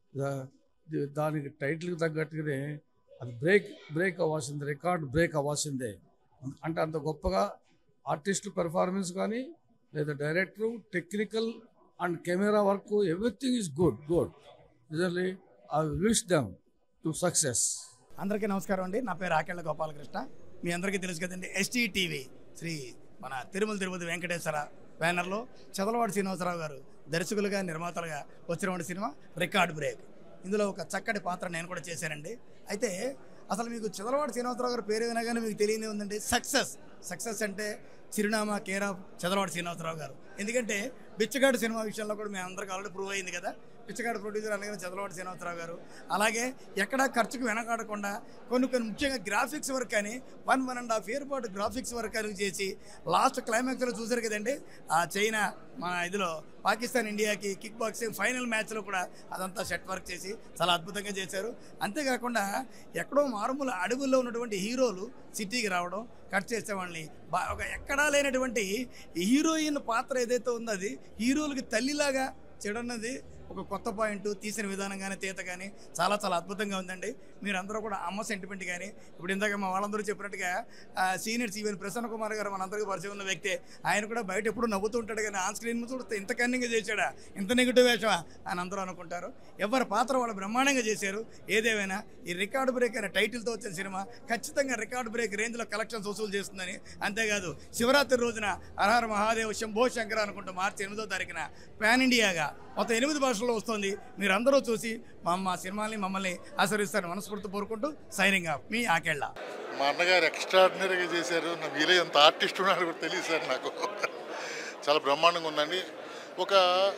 దానికి టైటిల్కి తగ్గట్టుగానే అది బ్రేక్ బ్రేక్ అవ్వాల్సిందే, రికార్డ్ బ్రేక్ అవ్వాల్సిందే. అంటే అంత గొప్పగా ఆర్టిస్టు పెర్ఫార్మెన్స్ కానీ లేదా director technical and camera work everything is good good రిజర్లీ I wish them to success. అందరికీ నమస్కారం అండి. నా పేరు ఆకెళ్ళ గోపాలకృష్ణ. మీ అందరికీ తెలుసు కదండి, ఎస్టీ టీవీ శ్రీ మన తిరుమల తిరుపతి వెంకటేశ్వర బ్యానర్లో చదలవాడి శ్రీనివాసరావు గారు దర్శకులుగా నిర్మాతలుగా వచ్చినటువంటి సినిమా రికార్డ్ బ్రేక్. ఇందులో ఒక చక్కటి పాత్ర నేను కూడా చేశానండి. అయితే అసలు మీకు చదలవాడి శ్రీనివాసరావు గారు పేరు వినగానే మీకు తెలియనే ఉందండి సక్సెస్. సక్సెస్ అంటే చిరునామా కేర్ ఆఫ్ చదలవాడి శ్రీనివాసరావు గారు. ఎందుకంటే బిచ్చగాడు సినిమా విషయంలో కూడా మేము అందరికీ ఆల్రెడీ ప్రూవ్ అయింది కదా. పిచ్చగాడు ప్రొడ్యూసర్ అనగానే చదలవాడి శ్రీనివాసరావు గారు. అలాగే ఎక్కడా ఖర్చుకు వెనకాడకుండా కొన్ని కొన్ని ముఖ్యంగా గ్రాఫిక్స్ వర్క్ అని one one and half year పాటు గ్రాఫిక్స్ వర్క్ అని చేసి లాస్ట్ క్లైమాక్స్లో చూసారు కదండి, ఆ చైనా మన ఇదిలో పాకిస్తాన్ ఇండియాకి కిక్ బాక్సింగ్ ఫైనల్ మ్యాచ్లో కూడా అదంతా సెట్ వర్క్ చేసి చాలా అద్భుతంగా చేశారు. అంతేకాకుండా ఎక్కడో మారుమూల అడవుల్లో ఉన్నటువంటి హీరోలు సిటీకి రావడం, కట్ చేసే వాళ్ళని బా ఒక ఎక్కడా లేనటువంటి హీరోయిన్ పాత్ర ఏదైతే ఉందో అది హీరోలకి తల్లిలాగా చెడన్నది ఒక కొత్త పాయింట్ తీసిన విధానం కానీ తీత కానీ చాలా చాలా అద్భుతంగా ఉందండి. మీరందరూ కూడా అమ్మ సెంటిమెంట్ కానీ ఇప్పుడు ఇందాక మా వాళ్ళందరూ చెప్పినట్టుగా సీనియర్స్ ఈవెన్ ప్రసన్న కుమార్ గారు మనందరికీ పరిచయం ఉన్న వ్యక్తే. ఆయన కూడా బయట ఎప్పుడు నవ్వుతూ ఉంటాడు కానీ ఆన్ స్క్రీన్ చూస్తే ఇంత కన్నింగా చేశాడా, ఇంత నెగిటివ్ వేషమా అని అందరూ అనుకుంటారు. ఎవరి పాత్ర వాళ్ళు బ్రహ్మాండంగా చేశారు. ఏదేమైనా ఈ రికార్డు బ్రేక్ అనే టైటిల్తో వచ్చిన సినిమా ఖచ్చితంగా రికార్డు బ్రేక్ రేంజ్లో కలెక్షన్స్ వసూలు చేస్తుందని. అంతేకాదు శివరాత్రి రోజున హరహర మహాదేవ్ శంభో శంకర అనుకుంటూ మార్చి ఎనిమిదో తారీఖున పాన్ ఇండియాగా మొత్తం ఎనిమిది భాషల్లో వస్తుంది. మీరందరూ చూసి మా మా సినిమాల్ని మమ్మల్ని ఆశీర్వదిస్తారని మనస్ఫూర్తి కోరుకుంటూ సైనింగ్ ఆఫ్ మీ ఆకెళ్ళ. మా అన్నగారు ఎక్స్ట్రాడినరీగా చేశారు. నా వీలే ఎంత ఆర్టిస్ట్ ఉన్నాడు కూడా తెలియదు సార్ నాకు. చాలా బ్రహ్మాండంగా ఉందండి. ఒక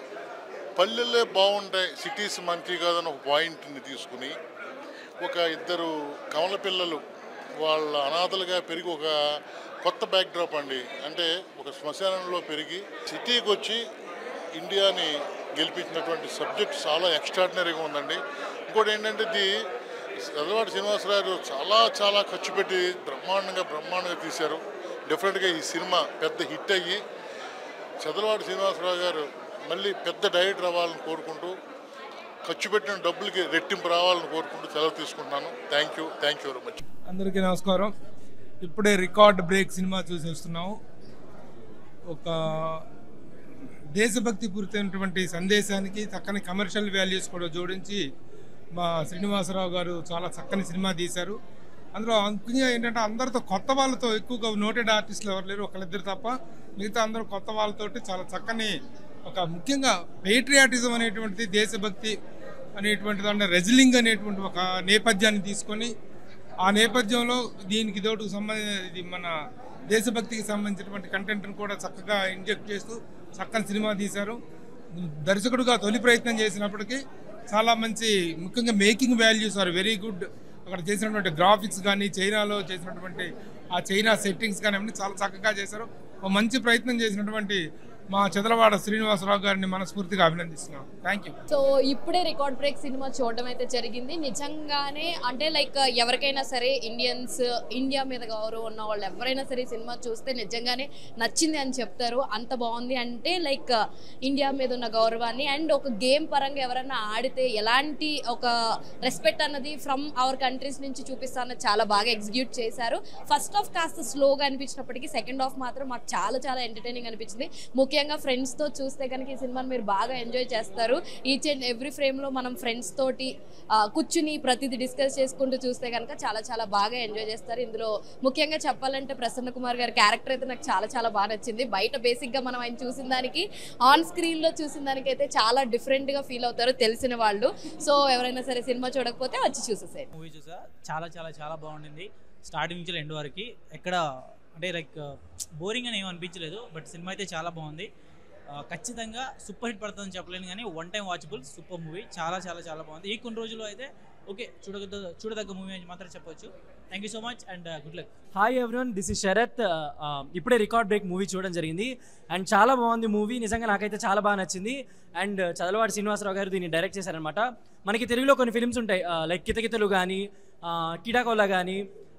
పల్లెలే బాగుంటాయి సిటీస్ మంచి కాదని ఒక పాయింట్ని తీసుకుని ఒక ఇద్దరు కమల పిల్లలు వాళ్ళ అనాథలుగా పెరిగి ఒక కొత్త బ్యాక్డ్రాప్ అండి. అంటే ఒక శ్మశానంలో పెరిగి సిటీకి వచ్చి ఇండియాని గెలిపించినటువంటి సబ్జెక్ట్ చాలా ఎక్స్ట్రాడినరీగా ఉందండి. ఇంకోటి ఏంటంటే ఇది చదలవాడి శ్రీనివాసరావు చాలా చాలా ఖర్చు పెట్టి బ్రహ్మాండంగా బ్రహ్మాండంగా తీశారు. డెఫినెట్గా ఈ సినిమా పెద్ద హిట్ అయ్యి చదలవాడి శ్రీనివాసరావు గారు మళ్ళీ పెద్ద డైరెక్టర్ అవ్వాలని కోరుకుంటూ ఖర్చు పెట్టిన డబ్బులకి రెట్టింపు రావాలని కోరుకుంటూ సెలవు తీసుకుంటున్నాను. Thank you thank you very much. అందరికీ నమస్కారం. ఇప్పుడే రికార్డ్ బ్రేక్ సినిమా చూసి వస్తున్నాము. ఒక దేశభక్తి పూరితమైనటువంటి సందేశానికి చక్కని కమర్షియల్ వాల్యూస్ కూడా జోడించి మా శ్రీనివాసరావు గారు చాలా చక్కని సినిమా తీశారు. అందులో ముఖ్యంగా ఏంటంటే అందరితో కొత్త వాళ్ళతో ఎక్కువగా నోటెడ్ ఆర్టిస్టులు ఎవరు లేరు, ఒకళ్ళిద్దరు తప్ప. మిగతా అందరూ కొత్త వాళ్ళతోటి చాలా చక్కని ఒక ముఖ్యంగా పేట్రియాటిజం అనేటువంటిది దేశభక్తి అనేటువంటిది అంటే రెజ్లింగ్ అనేటువంటి ఒక నేపథ్యాన్ని తీసుకొని ఆ నేపథ్యంలో దీనికి ఇదోటికి సంబంధించి మన దేశభక్తికి సంబంధించినటువంటి కంటెంట్ను కూడా చక్కగా ఇంజెక్ట్ చేస్తూ చక్కని సినిమా తీశారు. దర్శకుడుగా తొలి ప్రయత్నం చేసినప్పటికీ చాలా మంచి ముఖ్యంగా making values are very good. అక్కడ చేసినటువంటి గ్రాఫిక్స్ కానీ చైనాలో చేసినటువంటి ఆ చైనా సెట్టింగ్స్ కానీ అన్నీ చాలా చక్కగా చేశారు. ఒక మంచి ప్రయత్నం చేసినటువంటి మా చదలవాడ శ్రీనివాసరావు గారిని మనస్ఫూర్తిగా అభినందిస్తున్నాం. Thank you. సో ఇప్పుడే రికార్డ్ బ్రేక్ సినిమా చూడడం అయితే జరిగింది. నిజంగానే అంటే లైక్ ఎవరికైనా సరే ఇండియన్స్ ఇండియా మీద గౌరవం ఉన్న వాళ్ళు ఎవరైనా సరే సినిమా చూస్తే నిజంగానే నచ్చింది అని చెప్తారు. అంత బాగుంది అంటే లైక్ ఇండియా మీద ఉన్న గౌరవాన్ని అండ్ ఒక గేమ్ పరంగా ఎవరైనా ఆడితే ఎలాంటి ఒక రెస్పెక్ట్ అన్నది ఫ్రమ్ అవర్ కంట్రీస్ నుంచి చూపిస్తానని చాలా బాగా ఎగ్జిక్యూట్ చేశారు. ఫస్ట్ హాఫ్ కాస్త స్లోగా అనిపించినప్పటికీ సెకండ్ హాఫ్ మాత్రం మాకు చాలా చాలా ఎంటర్టైనింగ్ అనిపించింది. ముఖ్యంగా ఫ్రెండ్స్తో చూస్తే కనుక ఈ సినిమాని మీరు బాగా ఎంజాయ్ చేస్తారు. ఈచ్ అండ్ ఎవ్రీ ఫ్రేమ్లో మనం ఫ్రెండ్స్ తోటి కూర్చుని ప్రతిదీ డిస్కస్ చేసుకుంటూ చూస్తే కనుక చాలా చాలా బాగా ఎంజాయ్ చేస్తారు. ఇందులో ముఖ్యంగా చెప్పాలంటే ప్రసన్న కుమార్ గారి క్యారెక్టర్ అయితే నాకు చాలా చాలా బాగా నచ్చింది. బయట బేసిక్గా మనం ఆయన చూసిన దానికి ఆన్ స్క్రీన్లో చూసిన దానికైతే చాలా డిఫరెంట్గా ఫీల్ అవుతారు తెలిసిన వాళ్ళు. సో ఎవరైనా సరే సినిమా చూడకపోతే వచ్చి చూసేసారు. మూవీ చూసా చాలా చాలా చాలా బాగుండింది. స్టార్టింగ్ నుంచి ఎండ్ వరకు ఎక్కడ అంటే లైక్ బోరింగ్ అని ఏం అనిపించలేదు. బట్ సినిమా అయితే చాలా బాగుంది. ఖచ్చితంగా సూపర్ హిట్ పడుతుందని చెప్పలేను కానీ one time watchable super movie. చాలా చాలా చాలా బాగుంది. ఈ కొన్ని రోజులు అయితే ఓకే చూడదగ్గ చూడదగ్గ మూవీ అని మాత్రం చెప్పొచ్చు. Thank you so much and good luck. Hi everyone, this is Sarath. ఇప్పుడే రికార్డ్ బ్రేక్ మూవీ చూడడం జరిగింది అండ్ చాలా బాగుంది మూవీ. నిజంగా నాకైతే చాలా బాగా నచ్చింది. అండ్ చదలవాడి శ్రీనివాసరావు గారు దీన్ని డైరెక్ట్ చేశారనమాట. మనకి తెలుగులో కొన్ని ఫిల్మ్స్ ఉంటాయి లైక్ కితకితలు కానీ కిడాకోలా కానీ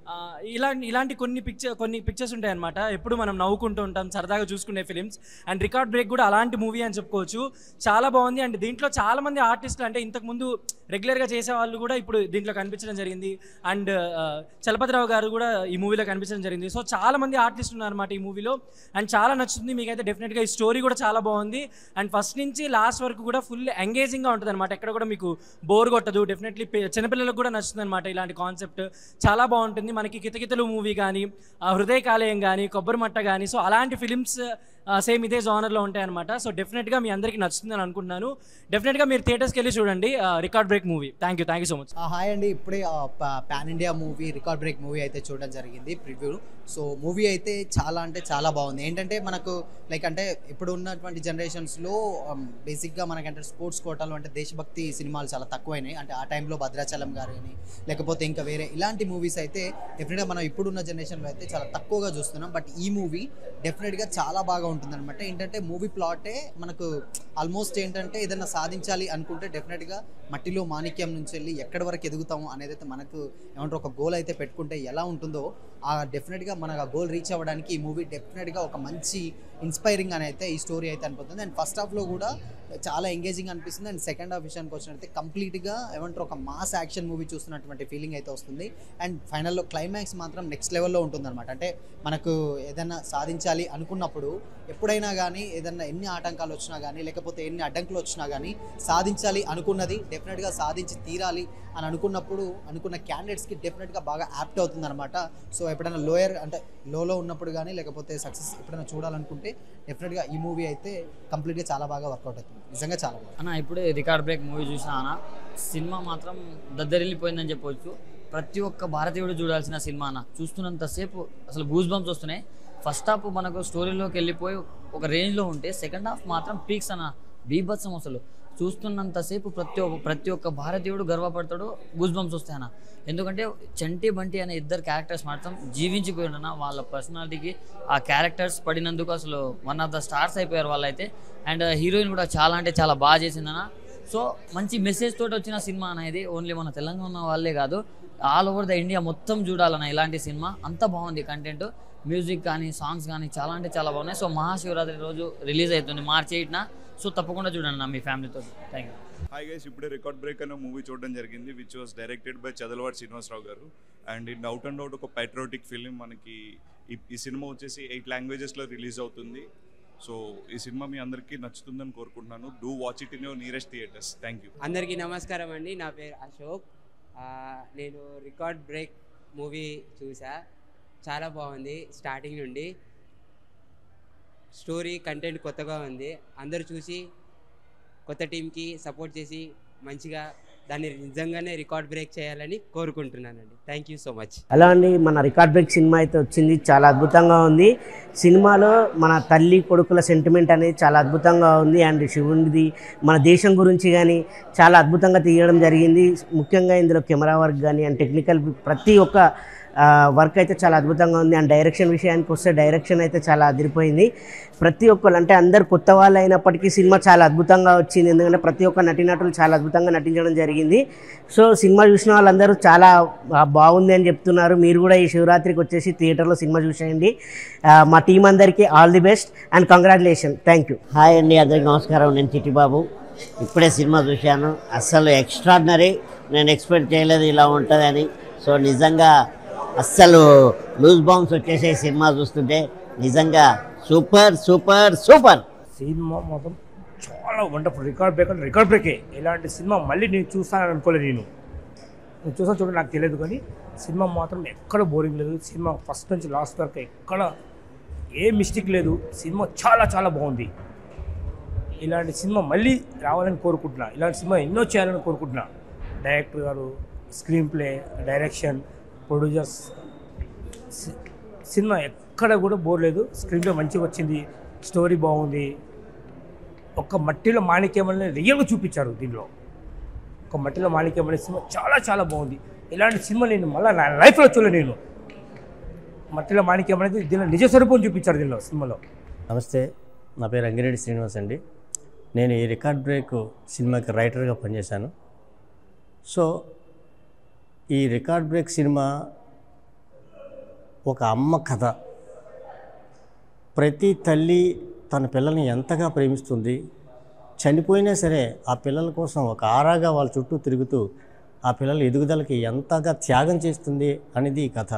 ఇలాంటి ఇలాంటి కొన్ని పిక్చర్ కొన్ని పిక్చర్స్ ఉంటాయి అనమాట. ఎప్పుడు మనం నవ్వుకుంటూ ఉంటాం, సరదాగా చూసుకునే ఫిలిమ్స్. అండ్ రికార్డ్ బ్రేక్ కూడా అలాంటి మూవీ అని చెప్పుకోవచ్చు. చాలా బాగుంది. అండ్ దీంట్లో చాలామంది ఆర్టిస్టులు అంటే ఇంతకుముందు రెగ్యులర్గా చేసే వాళ్ళు కూడా ఇప్పుడు దీంట్లో కనిపించడం జరిగింది. అండ్ చలపతిరావు గారు కూడా ఈ మూవీలో కనిపించడం జరిగింది. సో చాలామంది ఆర్టిస్టులు ఉన్నారన్నమాట ఈ మూవీలో. అండ్ చాలా నచ్చుతుంది మీకైతే డెఫినెట్గా. ఈ స్టోరీ కూడా చాలా బాగుంది. అండ్ ఫస్ట్ నుంచి లాస్ట్ వరకు కూడా ఫుల్ ఎంగేజింగ్గా ఉంటుంది అనమాట. ఎక్కడ కూడా మీకు బోర్ కొట్టదు. డెఫినెట్లీ చిన్నపిల్లలకు కూడా నచ్చుతుంది అనమాట ఇలాంటి కాన్సెప్ట్. చాలా బాగుంటుంది. మనకి కితకితలు మూవీ కానీ, హృదయ కాలేయం కానీ, కొబ్బరి మట్ట కానీ, సో అలాంటి ఫిలిమ్స్ సేమ్ ఇదే జానర్లో ఉంటాయి అనమాట. సో డెఫినెట్గా మీ అందరికీ నచ్చుతుందని అనుకుంటున్నాను. డెఫినెట్గా మీరు థియేటర్స్కి వెళ్ళి చూడండి record break movie. Thank you thank you so much. Hi అండి, ఇప్పుడే pan India movie record break movie అయితే చూడడం జరిగింది ప్రివ్యూ. సో మూవీ అయితే చాలా అంటే చాలా బాగుంది. ఏంటంటే మనకు లైక్ అంటే ఇప్పుడు ఉన్నటువంటి జనరేషన్స్లో బేసిక్గా మనకంటే స్పోర్ట్స్ కోటాలు అంటే దేశభక్తి సినిమాలు చాలా తక్కువైనాయి. అంటే ఆ టైంలో భద్రాచలం గారు కానీ లేకపోతే ఇంకా వేరే ఇలాంటి మూవీస్ అయితే డెఫినెట్గా మనం ఇప్పుడున్న జనరేషన్లో అయితే చాలా తక్కువగా చూస్తున్నాం. బట్ ఈ మూవీ డెఫినెట్గా చాలా బాగా ఉంటుంది అనమాట. ఏంటంటే మూవీ ప్లాటే మనకు ఆల్మోస్ట్ ఏంటంటే ఏదైనా సాధించాలి అనుకుంటే డెఫినెట్గా మట్టిలో మాణిక్యం నుంచి వెళ్ళి ఎక్కడి వరకు ఎదుగుతాము అనేది అయితే మనకు ఏమంటారు ఒక గోల్ అయితే పెట్టుకుంటే ఎలా ఉంటుందో ఆ డెఫినెట్గా మనకు ఆ గోల్ రీచ్ అవ్వడానికి ఈ మూవీ డెఫినెట్గా ఒక మంచి ఇన్స్పైరింగ్ అని అయితే ఈ స్టోరీ అయితే అనిపోతుంది. అండ్ ఫస్ట్ హాఫ్లో కూడా చాలా ఎంగేజింగ్ అనిపిస్తుంది. అండ్ సెకండ్ హాఫ్ విషయానికి వచ్చినట్లయితే కంప్లీట్గా ఏమంటారు ఒక మాస్ యాక్షన్ మూవీ చూస్తున్నటువంటి ఫీలింగ్ అయితే వస్తుంది. అండ్ ఫైనల్లో క్లైమాక్స్ మాత్రం నెక్స్ట్ లెవెల్లో ఉంటుంది అనమాట. అంటే మనకు ఏదైనా సాధించాలి అనుకున్నప్పుడు ఎప్పుడైనా కానీ ఏదైనా ఎన్ని ఆటంకాలు వచ్చినా కానీ లేకపోతే ఎన్ని అడ్డంకులు వచ్చినా కానీ సాధించాలి అనుకున్నది డెఫినెట్గా సాధించి తీరాలి అని అనుకున్నప్పుడు అనుకున్న క్యాండిడేట్స్కి డెఫినెట్గా బాగా యాప్ట్ అవుతుంది అనమాట. సో ఎప్పుడైనా లోయర్ అంటే లోలో ఉన్నప్పుడు కానీ లేకపోతే సక్సెస్ ఎప్పుడైనా చూడాలనుకుంటే డెఫినెట్గా ఈ మూవీ అయితే కంప్లీట్గా చాలా బాగా వర్కౌట్ అవుతుంది. నిజంగా చాలా బాగా. అన్న ఇప్పుడే రికార్డ్ బ్రేక్ మూవీ చూసిన అన్న, సినిమా మాత్రం దద్దరిల్లిపోయిందని చెప్పవచ్చు. ప్రతి ఒక్క భారతీయుడు చూడాల్సిన సినిమా అన్న. చూస్తున్నంతసేపు అసలు గూస్ బంప్స్ వస్తున్నాయి. ఫస్ట్ హాఫ్ మనకు స్టోరీలోకి వెళ్ళిపోయి ఒక రేంజ్లో ఉంటే సెకండ్ హాఫ్ మాత్రం పీక్స్ అన్న, బీభత్సం. అసలు చూస్తున్నంతసేపు ప్రతి ఒక్క ప్రతి ఒక్క భారతీయుడు గర్వపడతాడు, గూస్ బంప్స్ వస్తాయన్న. ఎందుకంటే చంటి బంటి అనే ఇద్దరు క్యారెక్టర్స్ మాత్రం జీవించిపోయిన వాళ్ళ పర్సనాలిటీకి ఆ క్యారెక్టర్స్ పడినందుకు అసలు వన్ ఆఫ్ ద స్టార్స్ అయిపోయారు వాళ్ళైతే. అండ్ హీరోయిన్ కూడా చాలా అంటే చాలా బాగా చేసిందన్న. సో మంచి మెసేజ్ తోటి వచ్చిన సినిమా అనేది ఓన్లీ మన తెలంగాణ వాళ్ళే కాదు, ఆల్ ఓవర్ ద ఇండియా మొత్తం చూడాలన్న ఇలాంటి సినిమా. అంత బాగుంది కంటెంట్, మ్యూజిక్ కానీ సాంగ్స్ కానీ చాలా అంటే చాలా బాగున్నాయి. సో మహాశివరాత్రి రోజు రిలీజ్ అవుతుంది మార్చి ఎయిట్న. సో తప్పకుండా చూడండి నా మీ ఫ్యామిలీతో. Thank you. హాయ్ గైస్, ఇప్పుడే రికార్డ్ బ్రేక్ అనే మూవీ చూడడం జరిగింది which was directed by Chadalavadi Srinivasarao గారు. And it out and out ఒక ప్యాట్రియాటిక్ ఫిలిం. మనకి ఈ సినిమా వచ్చేసి ఎయిట్ లాంగ్వేజెస్లో రిలీజ్ అవుతుంది. సో ఈ సినిమా మీ అందరికీ నచ్చుతుందని కోరుకుంటున్నాను. Do watch it in your nearest theatres. Thank you. అందరికీ నమస్కారం అండి, నా పేరు అశోక్. నేను రికార్డ్ బ్రేక్ మూవీ చూసా, చాలా బాగుంది. స్టార్టింగ్ నుండి స్టోరీ కంటెంట్ కొత్తగా ఉంది. అందరూ చూసి కొత్త టీంకి సపోర్ట్ చేసి మంచిగా దాన్ని నిజంగానే రికార్డ్ బ్రేక్ చేయాలని కోరుకుంటున్నానండి. Thank you so much. అలా అండి, మన రికార్డ్ బ్రేక్ సినిమా అయితే వచ్చింది, చాలా అద్భుతంగా ఉంది. సినిమాలో మన తల్లి కొడుకుల సెంటిమెంట్ అనేది చాలా అద్భుతంగా ఉంది. అండ్ శివునిది మన దేశం గురించి కానీ చాలా అద్భుతంగా తీయడం జరిగింది. ముఖ్యంగా ఇందులో కెమెరా వర్క్ కానీ అండ్ టెక్నికల్ ప్రతి ఒక్క వర్క్ అయితే చాలా అద్భుతంగా ఉంది. అండ్ డైరెక్షన్ విషయానికి వస్తే డైరెక్షన్ అయితే చాలా అదిరిపోయింది. ప్రతి ఒక్కరు అంటే అందరు కొత్త వాళ్ళు అయినప్పటికీ సినిమా చాలా అద్భుతంగా వచ్చింది. ఎందుకంటే ప్రతి ఒక్క నటీనటులు చాలా అద్భుతంగా నటించడం జరిగింది. సో సినిమా చూసిన వాళ్ళందరూ చాలా బాగుంది అని చెప్తున్నారు. మీరు కూడా ఈ శివరాత్రికి వచ్చేసి థియేటర్లో సినిమా చూసేయండి. మా టీం అందరికీ all the best and congratulation. Thank you. Hi అండి, అందరికీ నమస్కారం. నేను చిట్టిబాబు. ఇప్పుడే సినిమా చూశాను, అస్సలు ఎక్స్ట్రాడినరీ. నేను ఎక్స్పెక్ట్ చేయలేదు ఇలా ఉంటుందని. సో నిజంగా అస్సలు లూజ్ బాంబ్స్ వచ్చేసే సినిమా చూస్తుంటే నిజంగా సూపర్ సూపర్ సూపర్. సినిమా మొత్తం చాలా వండర్ఫుల్. రికార్డ్ బ్రేక్ అంటే రికార్డ్ బ్రేకే. ఇలాంటి సినిమా మళ్ళీ నేను చూస్తానని అనుకోలేదు. నేను నేను చూసాను చూడండి, నాకు తెలియదు, కానీ సినిమా మాత్రం ఎక్కడ బోరింగ్ లేదు. సినిమా ఫస్ట్ నుంచి లాస్ట్ వరకు ఎక్కడ ఏ మిస్టేక్ లేదు. సినిమా చాలా చాలా బాగుంది. ఇలాంటి సినిమా మళ్ళీ రావాలని కోరుకుంటున్నా. ఇలాంటి సినిమా ఎన్నో చేయాలని కోరుకుంటున్నా. డైరెక్టర్ గారు, screenplay, direction, producers, cinema ఎక్కడ కూడా బోర్ లేదు. స్క్రీన్ ప్లే మంచిగా వచ్చింది, స్టోరీ బాగుంది, ఒక మట్టిలో మాణిక్యం అనే రియల్గా చూపించారు దీనిలో. ఒక మట్టిలో మాణిక్యం అనే సినిమా చాలా చాలా బాగుంది. ఇలాంటి సినిమా నేను మళ్ళీ నా లైఫ్లో చూడలేదు. నేను మట్టిలో మాణిక్యం అనేది దీనిలో నిజ స్వరూపం చూపించారు దీనిలో సినిమాలో. నమస్తే, నా పేరు అంగిరెడ్డి శ్రీనివాస్ అండి. నేను ఈ రికార్డ్ బ్రేక్ సినిమాకి రైటర్గా పనిచేశాను. సో ఈ రికార్డ్ బ్రేక్ సినిమా ఒక అమ్మ కథ. ప్రతి తల్లి తన పిల్లల్ని ఎంతగా ప్రేమిస్తుంది, చనిపోయినా సరే ఆ పిల్లల కోసం ఒక ఆరాగా వాళ్ళ చుట్టూ తిరుగుతూ ఆ పిల్లల ఎదుగుదలకి ఎంతగా త్యాగం చేస్తుంది అనేది ఈ కథ.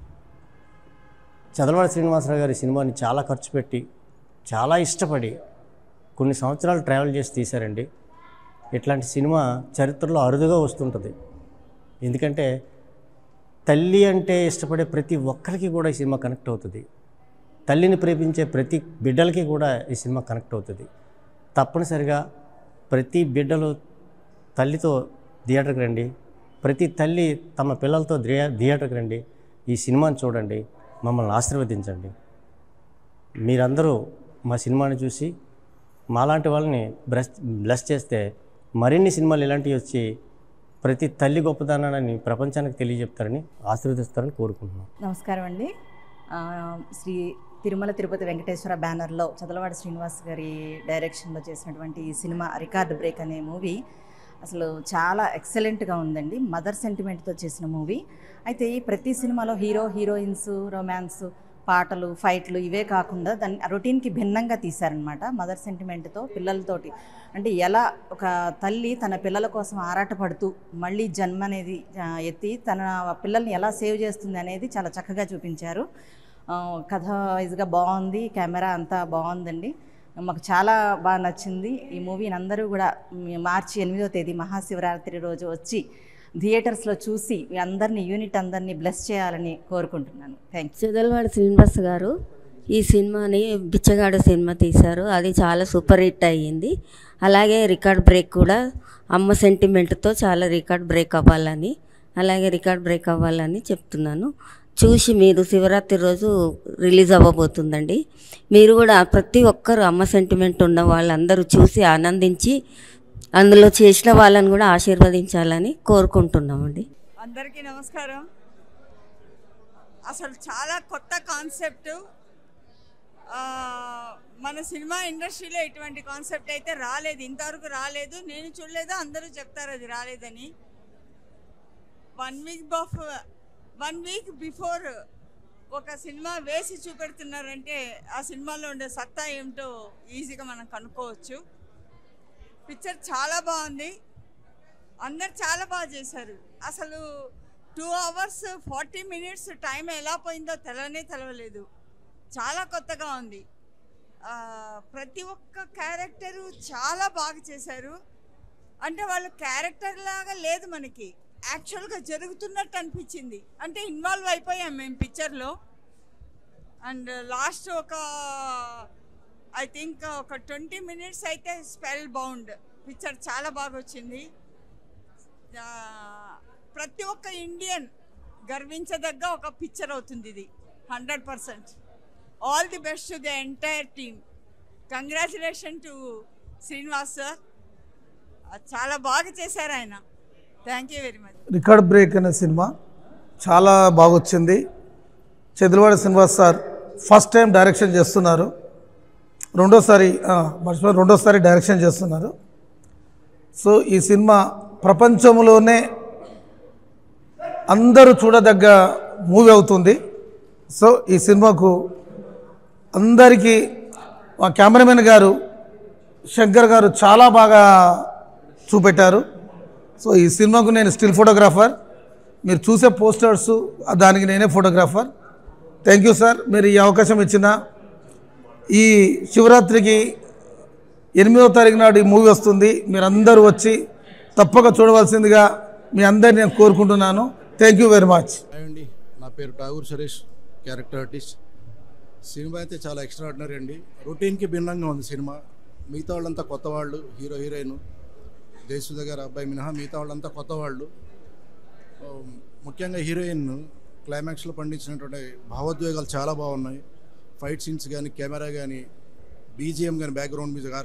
చదలవాడ శ్రీనివాసరావు గారి సినిమాని చాలా ఖర్చు పెట్టి చాలా ఇష్టపడి కొన్ని సంవత్సరాలు ట్రావెల్ చేసి తీశారండి. ఇట్లాంటి సినిమా చరిత్రలో అరుదుగా వస్తుంటుంది. ఎందుకంటే తల్లి అంటే ఇష్టపడే ప్రతి ఒక్కరికి కూడా ఈ సినిమా కనెక్ట్ అవుతుంది. తల్లిని ప్రేమించే ప్రతి బిడ్డలకి కూడా ఈ సినిమా కనెక్ట్ అవుతుంది. తప్పనిసరిగా ప్రతి బిడ్డలు తల్లితో థియేటర్కి రండి, ప్రతి తల్లి తమ పిల్లలతో థియేటర్కి రండి, ఈ సినిమాని చూడండి, మమ్మల్ని ఆశీర్వదించండి. మీరందరూ మా సినిమాని చూసి మాలాంటి వాళ్ళని బ్లెస్ బ్లెస్ చేస్తే మరిన్ని సినిమాలు ఇలాంటివి వచ్చి ప్రతి తల్లి గొప్పదనాన్ని ప్రపంచానికి తెలియజెప్తారని ఆశీర్వదిస్తారని కోరుకుంటున్నాను. నమస్కారం అండి. శ్రీ తిరుమల తిరుపతి వెంకటేశ్వర బ్యానర్లో చదలవాడ శ్రీనివాస్ గారి డైరెక్షన్లో చేసినటువంటి ఈ సినిమా రికార్డ్ బ్రేక్ అనే మూవీ అసలు చాలా ఎక్సలెంట్గా ఉందండి. మదర్ సెంటిమెంట్తో చేసిన మూవీ. అయితే ఈ ప్రతి సినిమాలో హీరో హీరోయిన్స్, రొమాన్స్, పాటలు, ఫైట్లు ఇవే కాకుండా దాన్ని రొటీన్కి భిన్నంగా తీశారనమాట. మదర్ సెంటిమెంట్తో పిల్లలతోటి అంటే ఎలా ఒక తల్లి తన పిల్లల కోసం ఆరాటపడుతూ మళ్ళీ జన్మ అనేది ఎత్తి తన పిల్లల్ని ఎలా సేవ్ చేస్తుంది అనేది చాలా చక్కగా చూపించారు. కథ వైజ్గా బాగుంది, కెమెరా అంతా బాగుందండి. మాకు చాలా బాగా నచ్చింది ఈ మూవీని. అందరూ కూడా మార్చి ఎనిమిదో తేదీ మహాశివరాత్రి రోజు వచ్చి థియేటర్స్లో చూసి అందరినీ యూనిట్ అందరినీ బ్లెస్ చేయాలని కోరుకుంటున్నాను. Thank you. చదలవాడ శ్రీనివాస్ గారు ఈ సినిమాని బిచ్చగాడు సినిమా తీశారు. అది చాలా సూపర్ హిట్ అయ్యింది. అలాగే రికార్డ్ బ్రేక్ కూడా అమ్మ సెంటిమెంట్తో చాలా రికార్డ్ బ్రేక్ అవ్వాలని అలాగే రికార్డ్ బ్రేక్ అవ్వాలని చెప్తున్నాను. చూసి మీరు శివరాత్రి రోజు రిలీజ్ అవ్వబోతుందండి. మీరు కూడా ప్రతి ఒక్కరు అమ్మ సెంటిమెంట్ ఉన్న వాళ్ళందరూ చూసి ఆనందించి అందులో చేసిన వాళ్ళని కూడా ఆశీర్వదించాలని కోరుకుంటున్నామండి. అందరికీ నమస్కారం. అసలు చాలా కొత్త కాన్సెప్ట్. మన సినిమా ఇండస్ట్రీలో ఇటువంటి కాన్సెప్ట్ అయితే రాలేదు, ఇంతవరకు రాలేదు. నేను చూడలేదు, అందరూ చెప్తారు అది రాలేదని. వన్ వీక్ బఫ్ వన్ వీక్ బిఫోర్ ఒక సినిమా వేసి చూపెడుతున్నారంటే ఆ సినిమాలో ఉండే సత్తా ఏమిటో ఈజీగా మనం కనుక్కోవచ్చు. పిక్చర్ చాలా బాగుంది, అందరు చాలా బాగా చేశారు. అసలు two hours forty minutes time ఎలా పోయిందో తెలవనే తెలవలేదు. చాలా కొత్తగా ఉంది. ప్రతి ఒక్క క్యారెక్టరు చాలా బాగా చేశారు. అంటే వాళ్ళు క్యారెక్టర్ లాగా లేదు, మనకి యాక్చువల్గా జరుగుతున్నట్టు అనిపించింది. అంటే ఇన్వాల్వ్ అయిపోయాం మేము పిక్చర్లో. అండ్ లాస్ట్ ఒక ఐ థింక్ ఒక ట్వంటీ మినిట్స్ అయితే స్పెల్ బౌండ్. పిక్చర్ చాలా బాగా వచ్చింది. ప్రతి ఒక్క ఇండియన్ గర్వించదగ్గ ఒక పిక్చర్ అవుతుంది ఇది, hundred percent. All the best to the entire team. Congratulation to Srinivas sir, చాలా బాగా చేశారు ఆయన. Thank you very much. Record break అనే సినిమా చాలా బాగా వచ్చింది. Chadalavada Srinivas sir first time direction చేస్తున్నారు, రెండోసారి మర్చిపోయి రెండోసారి డైరెక్షన్ చేస్తున్నారు. సో ఈ సినిమా ప్రపంచంలోనే అందరూ చూడదగ్గ మూవీ అవుతుంది. సో ఈ సినిమాకు అందరికీ మా కెమెరామెన్ గారు శంకర్ గారు చాలా బాగా చూపెట్టారు. సో ఈ సినిమాకు నేను స్టిల్ ఫోటోగ్రాఫర్, మీరు చూసే పోస్టర్స్ దానికి నేనే ఫోటోగ్రాఫర్. థ్యాంక్ యూ సార్, మీరు ఈ అవకాశం ఇచ్చిన. ఈ శివరాత్రికి ఎనిమిదో తారీఖు నాడు ఈ మూవీ వస్తుంది, మీరందరూ వచ్చి తప్పక చూడవలసిందిగా మీ అందరిని నేను కోరుకుంటున్నాను. Thank you very much. అండి, నా పేరు Tagore Suresh, character artist. Cinema అయితే చాలా ఎక్స్ట్రాడినరీ అండి. రొటీన్కి భిన్నంగా ఉంది సినిమా. మిగతా వాళ్ళంతా కొత్త వాళ్ళు, హీరో హీరోయిన్ జయసుధ గారు అబ్బాయి మినహా మిగతా వాళ్ళంతా కొత్త వాళ్ళు. ముఖ్యంగా హీరోయిన్ క్లైమాక్స్లో పండించినటువంటి భావోద్వేగాలు చాలా బాగున్నాయి. ఫైట్ సీన్స్ కానీ, కెమెరా కానీ, బీజిఎం కానీ, బ్యాక్గ్రౌండ్ మ్యూజిక్ ఆర్ఆర్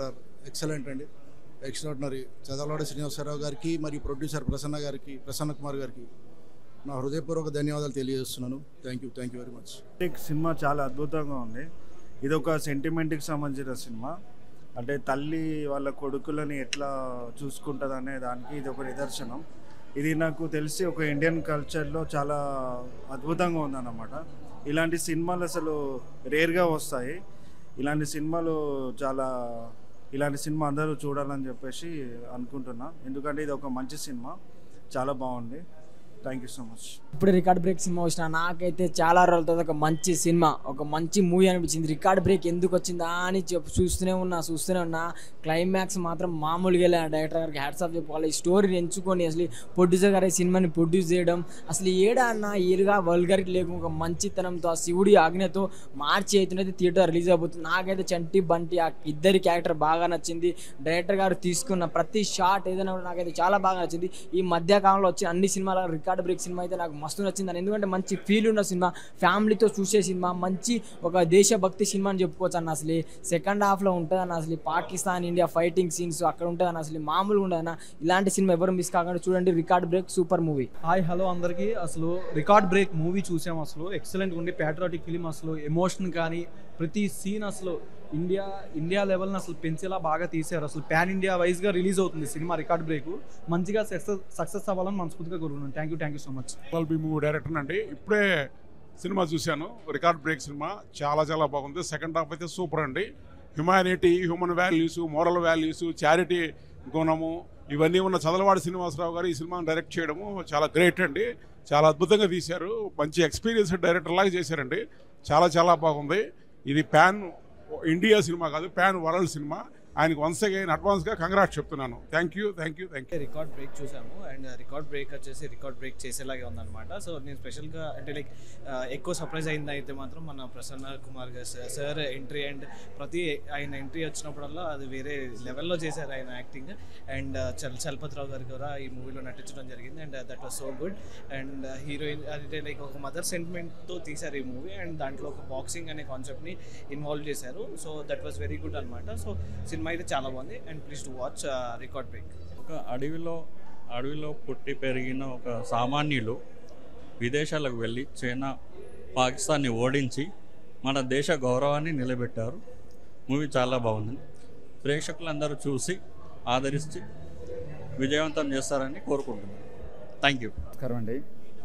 ఎక్సలెంట్ అండి, ఎక్స్ట్రాడినరీ. చదలవాడ శ్రీనివాసరావు గారికి మరియు ప్రొడ్యూసర్ ప్రసన్న గారికి, ప్రసన్న కుమార్ గారికి నా హృదయపూర్వక ధన్యవాదాలు తెలియజేస్తున్నాను. Thank you thank you very much. Cinema చాలా అద్భుతంగా ఉంది. ఇది ఒక సెంటిమెంట్కి సంబంధించిన సినిమా. అంటే తల్లి వాళ్ళ కొడుకులని ఎట్లా చూసుకుంటుంది అనే దానికి ఇది ఒక నిదర్శనం. ఇది నాకు తెలిసి ఒక ఇండియన్ కల్చర్లో చాలా అద్భుతంగా ఉందన్నమాట. ఇలాంటి సినిమాలు అసలు రేర్గా వస్తాయి. ఇలాంటి సినిమాలు చాలా ఇలాంటి సినిమా అందరూ చూడాలని చెప్పేసి అనుకుంటున్నా. ఎందుకంటే ఇది ఒక మంచి సినిమా, చాలా బాగుంది. Thank you so much. ఇప్పుడు రికార్డ్ బ్రేక్ సినిమా వచ్చిన నాకైతే చాలా రోజుల తర్వాత ఒక మంచి సినిమా, ఒక మంచి మూవీ అనిపించింది. రికార్డ్ బ్రేక్ ఎందుకు వచ్చిందా అని చెప్పి చూస్తూనే ఉన్నా చూస్తూనే ఉన్నా క్లైమాక్స్ మాత్రం మామూలుగా వెళ్ళా. డైరెక్టర్ గారికి హ్యాట్స్ ఆఫ్ చెప్పుకోవాలి. ఈ స్టోరీని ఎంచుకొని అసలు ప్రొడ్యూసర్ గారు ఈ సినిమాని ప్రొడ్యూస్ చేయడం, అసలు ఏడా అన్న ఏరుగా వల్గరికి లేకుండా ఒక మంచితనంతో ఆ శివుడి ఆజ్ఞతో మార్చి అవుతున్నది థియేటర్ రిలీజ్ అయిపోతుంది. నాకైతే చంటి బంటి ఆ ఇద్దరి క్యారెక్టర్ బాగా నచ్చింది. డైరెక్టర్ గారు తీసుకున్న ప్రతి షాట్ ఏదైనా నాకైతే చాలా బాగా నచ్చింది. ఈ మధ్యకాలంలో వచ్చిన అన్ని సినిమాల రికార్డ్ బ్రేక్ సినిమా అయితే నాకు మస్తు నచ్చింది. ఎందుకంటే మంచి ఫీల్ ఉన్న సినిమా, ఫ్యామిలీతో చూసే సినిమా, మంచి ఒక దేశభక్తి సినిమా అని చెప్పుకోవచ్చు అన్న. అసలు సెకండ్ హాఫ్లో ఉంటుంది అన్న. అసలు పాకిస్తాన్ ఇండియా ఫైటింగ్ సీన్స్ అక్కడ ఉంటుంది అన్న. అసలు మామూలుగా ఉండదు అన్న. ఇలాంటి సినిమా ఎవరు మిస్ కాకుండా చూడండి. Record break super movie. Hi hello అందరికీ. అసలు రికార్డ్ బ్రేక్ మూవీ చూసాము. అసలు ఎక్సలెంట్ ఉండి ప్యాట్రియాటిక్ ఫిలిం. అసలు ఎమోషన్ కానీ ప్రతి సీన్ అసలు ఇండియా ఇండియా లెవెల్ని అసలు పెంచేలా బాగా తీశారు. అసలు పాన్ ఇండియా వైజ్గా రిలీజ్ అవుతుంది సినిమా రికార్డ్ బ్రేక్. మంచిగా సక్సెస్ సక్సెస్ అవ్వాలని మనస్ఫూర్తిగా కోరుకుంటున్నాను. Thank you thank you so much. LB movie director అండి. ఇప్పుడే సినిమా చూశాను, రికార్డ్ బ్రేక్ సినిమా చాలా చాలా బాగుంది. సెకండ్ హాఫ్ అయితే సూపర్ అండి. Humanity, human values, moral values, charity గుణము ఇవన్నీ ఉన్న చదలవాడ శ్రీనివాసరావు గారు ఈ సినిమాను డైరెక్ట్ చేయడము చాలా గ్రేట్ అండి. చాలా అద్భుతంగా తీశారు. మంచి ఎక్స్పీరియన్స్ డైరెక్టర్ లాగా చేశారండి. చాలా చాలా బాగుంది. ఇది ప్యాన్ ఇండియా సినిమా కాదు, ప్యాన్ వరల్డ్ సినిమా. ఆయనకు వన్స్ అగైన్ అడ్వాన్స్గా కంగ్రాట్స్ చెప్తున్నాను. Thank you thank you thank you. Record break చూసాము అండ్ రికార్డ్ బ్రేక్ వచ్చేసి రికార్డ్ బ్రేక్ చేసేలాగే ఉందన్నమాట. సో నేను స్పెషల్గా అంటే లైక్ ఎక్కువ సర్ప్రైజ్ అయింది అయితే మాత్రం మన ప్రసన్న కుమార్ గారు సార్ ఎంట్రీ. అండ్ ప్రతి ఆయన ఎంట్రీ వచ్చినప్పుడల్లా అది వేరే లెవెల్లో చేశారు ఆయన యాక్టింగ్. అండ్ చల్ చలపతిరావు గారు కూడా ఈ మూవీలో నటించడం జరిగింది. And that was so good. And heroine అంటే లైక్ ఒక మదర్ సెంటిమెంట్తో తీశారు ఈ మూవీ. అండ్ దాంట్లో ఒక బాక్సింగ్ అనే కాన్సెప్ట్ని ఇన్వాల్వ్ చేశారు. So that was very good అనమాట. సో సినిమా అయితే చాలా బాగుంది. And please to watch record break. ఒక అడవిలో అడవిలో పుట్టి పెరిగిన ఒక సామాన్యులు విదేశాలకు వెళ్ళి చైనా పాకిస్తాన్ని ఓడించి మన దేశ గౌరవాన్ని నిలబెట్టారు. మూవీ చాలా బాగుంది. ప్రేక్షకులందరూ చూసి ఆదరించి విజయవంతం చేస్తారని కోరుకుంటున్నాను. Thank you. నమస్కారం అండి,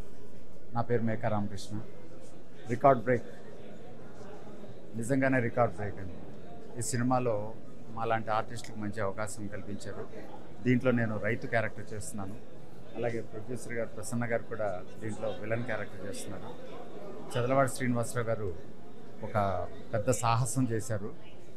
నా పేరు మేకా రామకృష్ణ. రికార్డ్ బ్రేక్ నిజంగానే రికార్డ్ బ్రేక్ అండి. ఈ సినిమాలో మాలాంటి ఆర్టిస్టులకు మంచి అవకాశం కల్పించారు. దీంట్లో నేను రైతు క్యారెక్టర్ చేస్తున్నాను. అలాగే ప్రొడ్యూసర్ గారు ప్రసన్న గారు కూడా దీంట్లో విలన్ క్యారెక్టర్ చేస్తున్నారు. చదలవాడ శ్రీనివాసరావు గారు ఒక పెద్ద సాహసం చేశారు.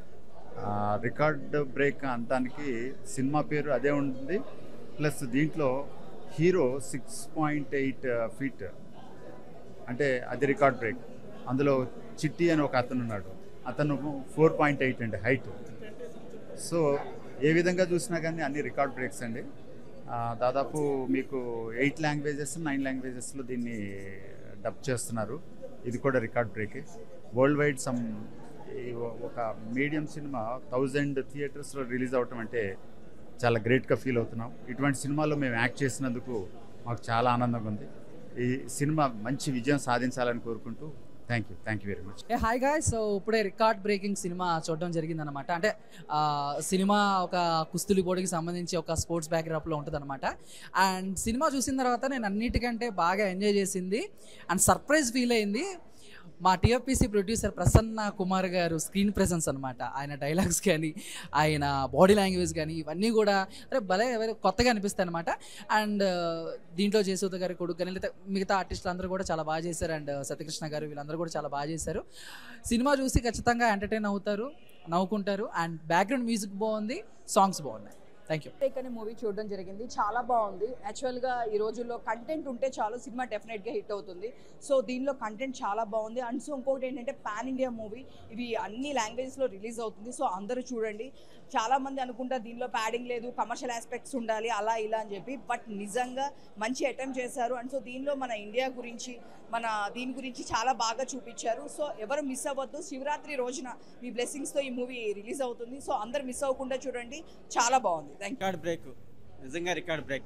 రికార్డ్ బ్రేక్ అంతానికి సినిమా పేరు అదే ఉంటుంది. ప్లస్ దీంట్లో hero six point eight feet అంటే అది రికార్డ్ బ్రేక్. అందులో చిట్టి అని ఒక అతను ఉన్నాడు, అతను ఫోర్ పాయింట్ ఎయిట్ అండి హైట్. సో ఏ విధంగా చూసినా కానీ అన్ని రికార్డ్ బ్రేక్స్ అండి. దాదాపు మీకు ఎయిట్ లాంగ్వేజెస్ నైన్ లాంగ్వేజెస్లో దీన్ని డబ్ చేస్తున్నారు. ఇది కూడా రికార్డ్ బ్రేకే. వరల్డ్ వైడ్ సమ్ ఒక మీడియం సినిమా థౌజండ్ థియేటర్స్లో రిలీజ్ అవటం అంటే చాలా గ్రేట్గా ఫీల్ అవుతున్నాం. ఇటువంటి సినిమాలో మేము యాక్ట్ చేసినందుకు మాకు చాలా ఆనందంగా ఉంది. ఈ సినిమా మంచి విజయం సాధించాలని కోరుకుంటూ thank you thank you very much. Hey hi guys. So ఇప్పుడే రికార్డ్ బ్రేకింగ్ సినిమా చూడడం జరిగింది అనమాట. అంటే సినిమా ఒక కుస్తీ పోటీకి సంబంధించి ఒక స్పోర్ట్స్ బ్యాక్డ్రాప్లో ఉంటుంది అనమాట. అండ్ సినిమా చూసిన తర్వాత నేను అన్నిటికంటే బాగా ఎంజాయ్ చేసింది అండ్ సర్ప్రైజ్ ఫీల్ అయింది మా టీఎఫ్పీసీ ప్రొడ్యూసర్ ప్రసన్న కుమార్ గారు స్క్రీన్ ప్రెసెన్స్ అనమాట. ఆయన డైలాగ్స్ కానీ ఆయన బాడీ లాంగ్వేజ్ కానీ ఇవన్నీ కూడా అరే భలే కొత్తగా అనిపిస్తాయి అనమాట. అండ్ దీంట్లో జయసూద గారి కొడుకు కానీ లేదా మిగతా ఆర్టిస్టులు అందరూ కూడా చాలా బాగా చేశారు. అండ్ సత్యకృష్ణ గారు వీళ్ళందరూ కూడా చాలా బాగా చేశారు. సినిమా చూసి ఖచ్చితంగా ఎంటర్టైన్ అవుతారు, నవ్వుకుంటారు. అండ్ బ్యాక్గ్రౌండ్ మ్యూజిక్ బాగుంది, సాంగ్స్ బాగున్నాయి. Thank you. బ్రేక్ అనే మూవీ చూడడం జరిగింది, చాలా బాగుంది. యాక్చువల్గా ఈ రోజుల్లో కంటెంట్ ఉంటే చాలు, సినిమా డెఫినెట్గా హిట్ అవుతుంది. సో దీనిలో కంటెంట్ చాలా బాగుంది. అండ్ సో ఇంకొకటి ఏంటంటే పాన్ ఇండియా మూవీ, ఇవి అన్ని లాంగ్వేజెస్లో రిలీజ్ అవుతుంది. సో అందరూ చూడండి. చాలామంది అనుకుంటారు దీనిలో ప్యాడింగ్ లేదు, కమర్షియల్ ఆస్పెక్ట్స్ ఉండాలి అలా ఇలా అని చెప్పి, బట్ నిజంగా మంచి అటెంప్ట్ చేశారు. అండ్ సో దీనిలో మన ఇండియా గురించి, మన దీని గురించి చాలా బాగా చూపించారు. సో ఎవరు మిస్ అవ్వద్దు. శివరాత్రి రోజున మీ బ్లెస్సింగ్స్తో ఈ మూవీ రిలీజ్ అవుతుంది. సో అందరు మిస్ అవ్వకుండా చూడండి, చాలా బాగుంది. రికార్డ్ బ్రేక్, నిజంగా రికార్డ్ బ్రేక్.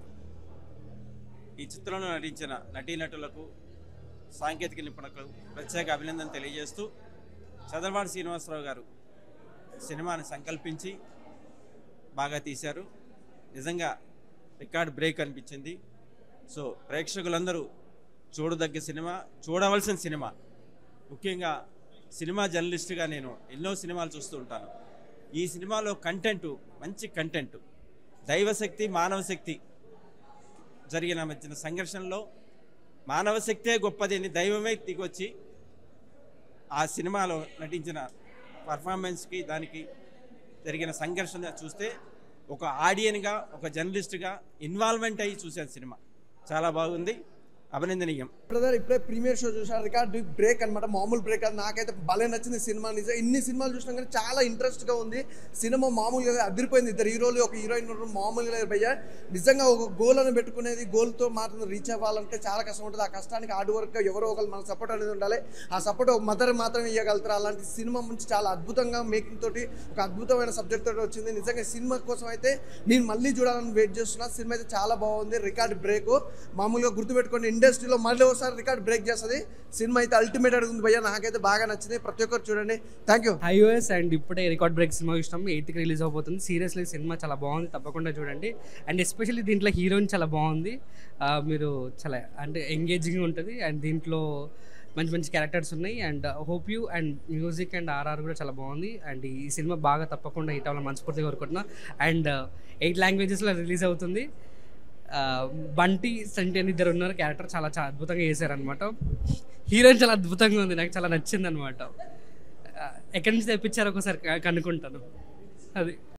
ఈ చిత్రంలో నటించిన నటీనటులకు, సాంకేతిక నిపుణులకు ప్రత్యేక అభినందన తెలియజేస్తూ, చదలవాడి శ్రీనివాసరావు గారు సినిమాని సంకల్పించి బాగా తీశారు. నిజంగా రికార్డ్ బ్రేక్ అనిపించింది. సో ప్రేక్షకులందరూ చూడదగ్గ సినిమా, చూడవలసిన సినిమా. ముఖ్యంగా సినిమా జర్నలిస్ట్గా నేను ఎన్నో సినిమాలు చూస్తూ ఉంటాను. ఈ సినిమాలో కంటెంట్, మంచి కంటెంట్, దైవశక్తి మానవశక్తి జరిగిన మధ్యన సంఘర్షణలో మానవ శక్తే గొప్పది అని దైవమే దిగొచ్చి ఆ సినిమాలో నటించిన పర్ఫార్మెన్స్కి, దానికి జరిగిన సంఘర్షణ చూస్తే ఒక ఆడియన్గా, ఒక జర్నలిస్ట్గా ఇన్వాల్వ్మెంట్ అయ్యి చూసాను సినిమా. చాలా బాగుంది, అభినందనీయం. బ్రదర్ ఇప్పుడే ప్రీమియర్ షో చూసాను, రికార్డ్ బ్రేక్ అనమాట, మామూలు బ్రేక్ అది. నాకైతే భలే నచ్చింది సినిమా. నిజం ఇన్ని సినిమాలు చూసినా కానీ చాలా ఇంట్రెస్ట్గా ఉంది సినిమా. మామూలుగా అదిరిపోయింది. ఇద్దరు హీరోలు, ఒక హీరోయిన్ మామూలుగా భయ్యా. నిజంగా ఒక గోల్ అని పెట్టుకునేది, గోల్తో మాత్రం రీచ్ అవ్వాలంటే చాలా కష్టం ఉంటుంది. ఆ కష్టానికి హార్డ్ వర్క్ ఎవరో ఒకరు మనకు సపోర్ట్ అనేది ఉండాలి. ఆ సపోర్ట్ ఒక మదర్ మాత్రమే ఇవ్వగలుగుతారు. అలాంటి సినిమా నుంచి చాలా అద్భుతంగా మేకింగ్ తోటి, ఒక అద్భుతమైన సబ్జెక్ట్ తోటి వచ్చింది. నిజంగా సినిమా కోసం అయితే నేను మళ్ళీ చూడాలని వెయిట్ చేస్తున్నా. సినిమా అయితే చాలా బాగుంది. రికార్డ్ బ్రేక్ మామూలుగా గుర్తుపెట్టుకోండి, ఇండస్ట్రీలో మళ్ళీ ఒకసారి రికార్డ్ బ్రేక్ చేస్తుంది. సినిమా అయితే అల్టిమేట్ అడుగుతుంది భయ్యా. నాకైతే బాగా నచ్చింది. ప్రతి ఒక్కరు చూడండి. Thank you. ఐఓఎస్ అండ్ ఇప్పుడే రికార్డ్ బ్రేక్ సినిమా చూసినాం, ఎయిత్కి రిలీజ్ అవబోతుంది. సీరియస్లీ సినిమా చాలా బాగుంది, తప్పకుండా చూడండి. అండ్ ఎస్పెషల్లీ దీంట్లో హీరోయిన్ చాలా బాగుంది. మీరు చాలా అంటే ఎంగేజింగ్ ఉంటుంది. అండ్ దీంట్లో మంచి మంచి క్యారెక్టర్స్ ఉన్నాయి. And hope you and music and RR కూడా చాలా బాగుంది. అండ్ ఈ సినిమా బాగా తప్పకుండా హిట్ అవ్వాలని మనస్ఫూర్తిగా కోరుకుంటున్నా. అండ్ ఎయిట్ లాంగ్వేజెస్లో రిలీజ్ అవుతుంది. బంటి సంటి అని ఇద్దరు ఉన్నారు, క్యారెక్టర్ చాలా చాలా అద్భుతంగా చేశారనమాట. హీరోయిన్ చాలా అద్భుతంగా ఉంది, నాకు చాలా నచ్చింది అనమాట. ఎక్కడి నుంచి తెప్పించారో ఒకసారి కనుక్కుంటాను అది.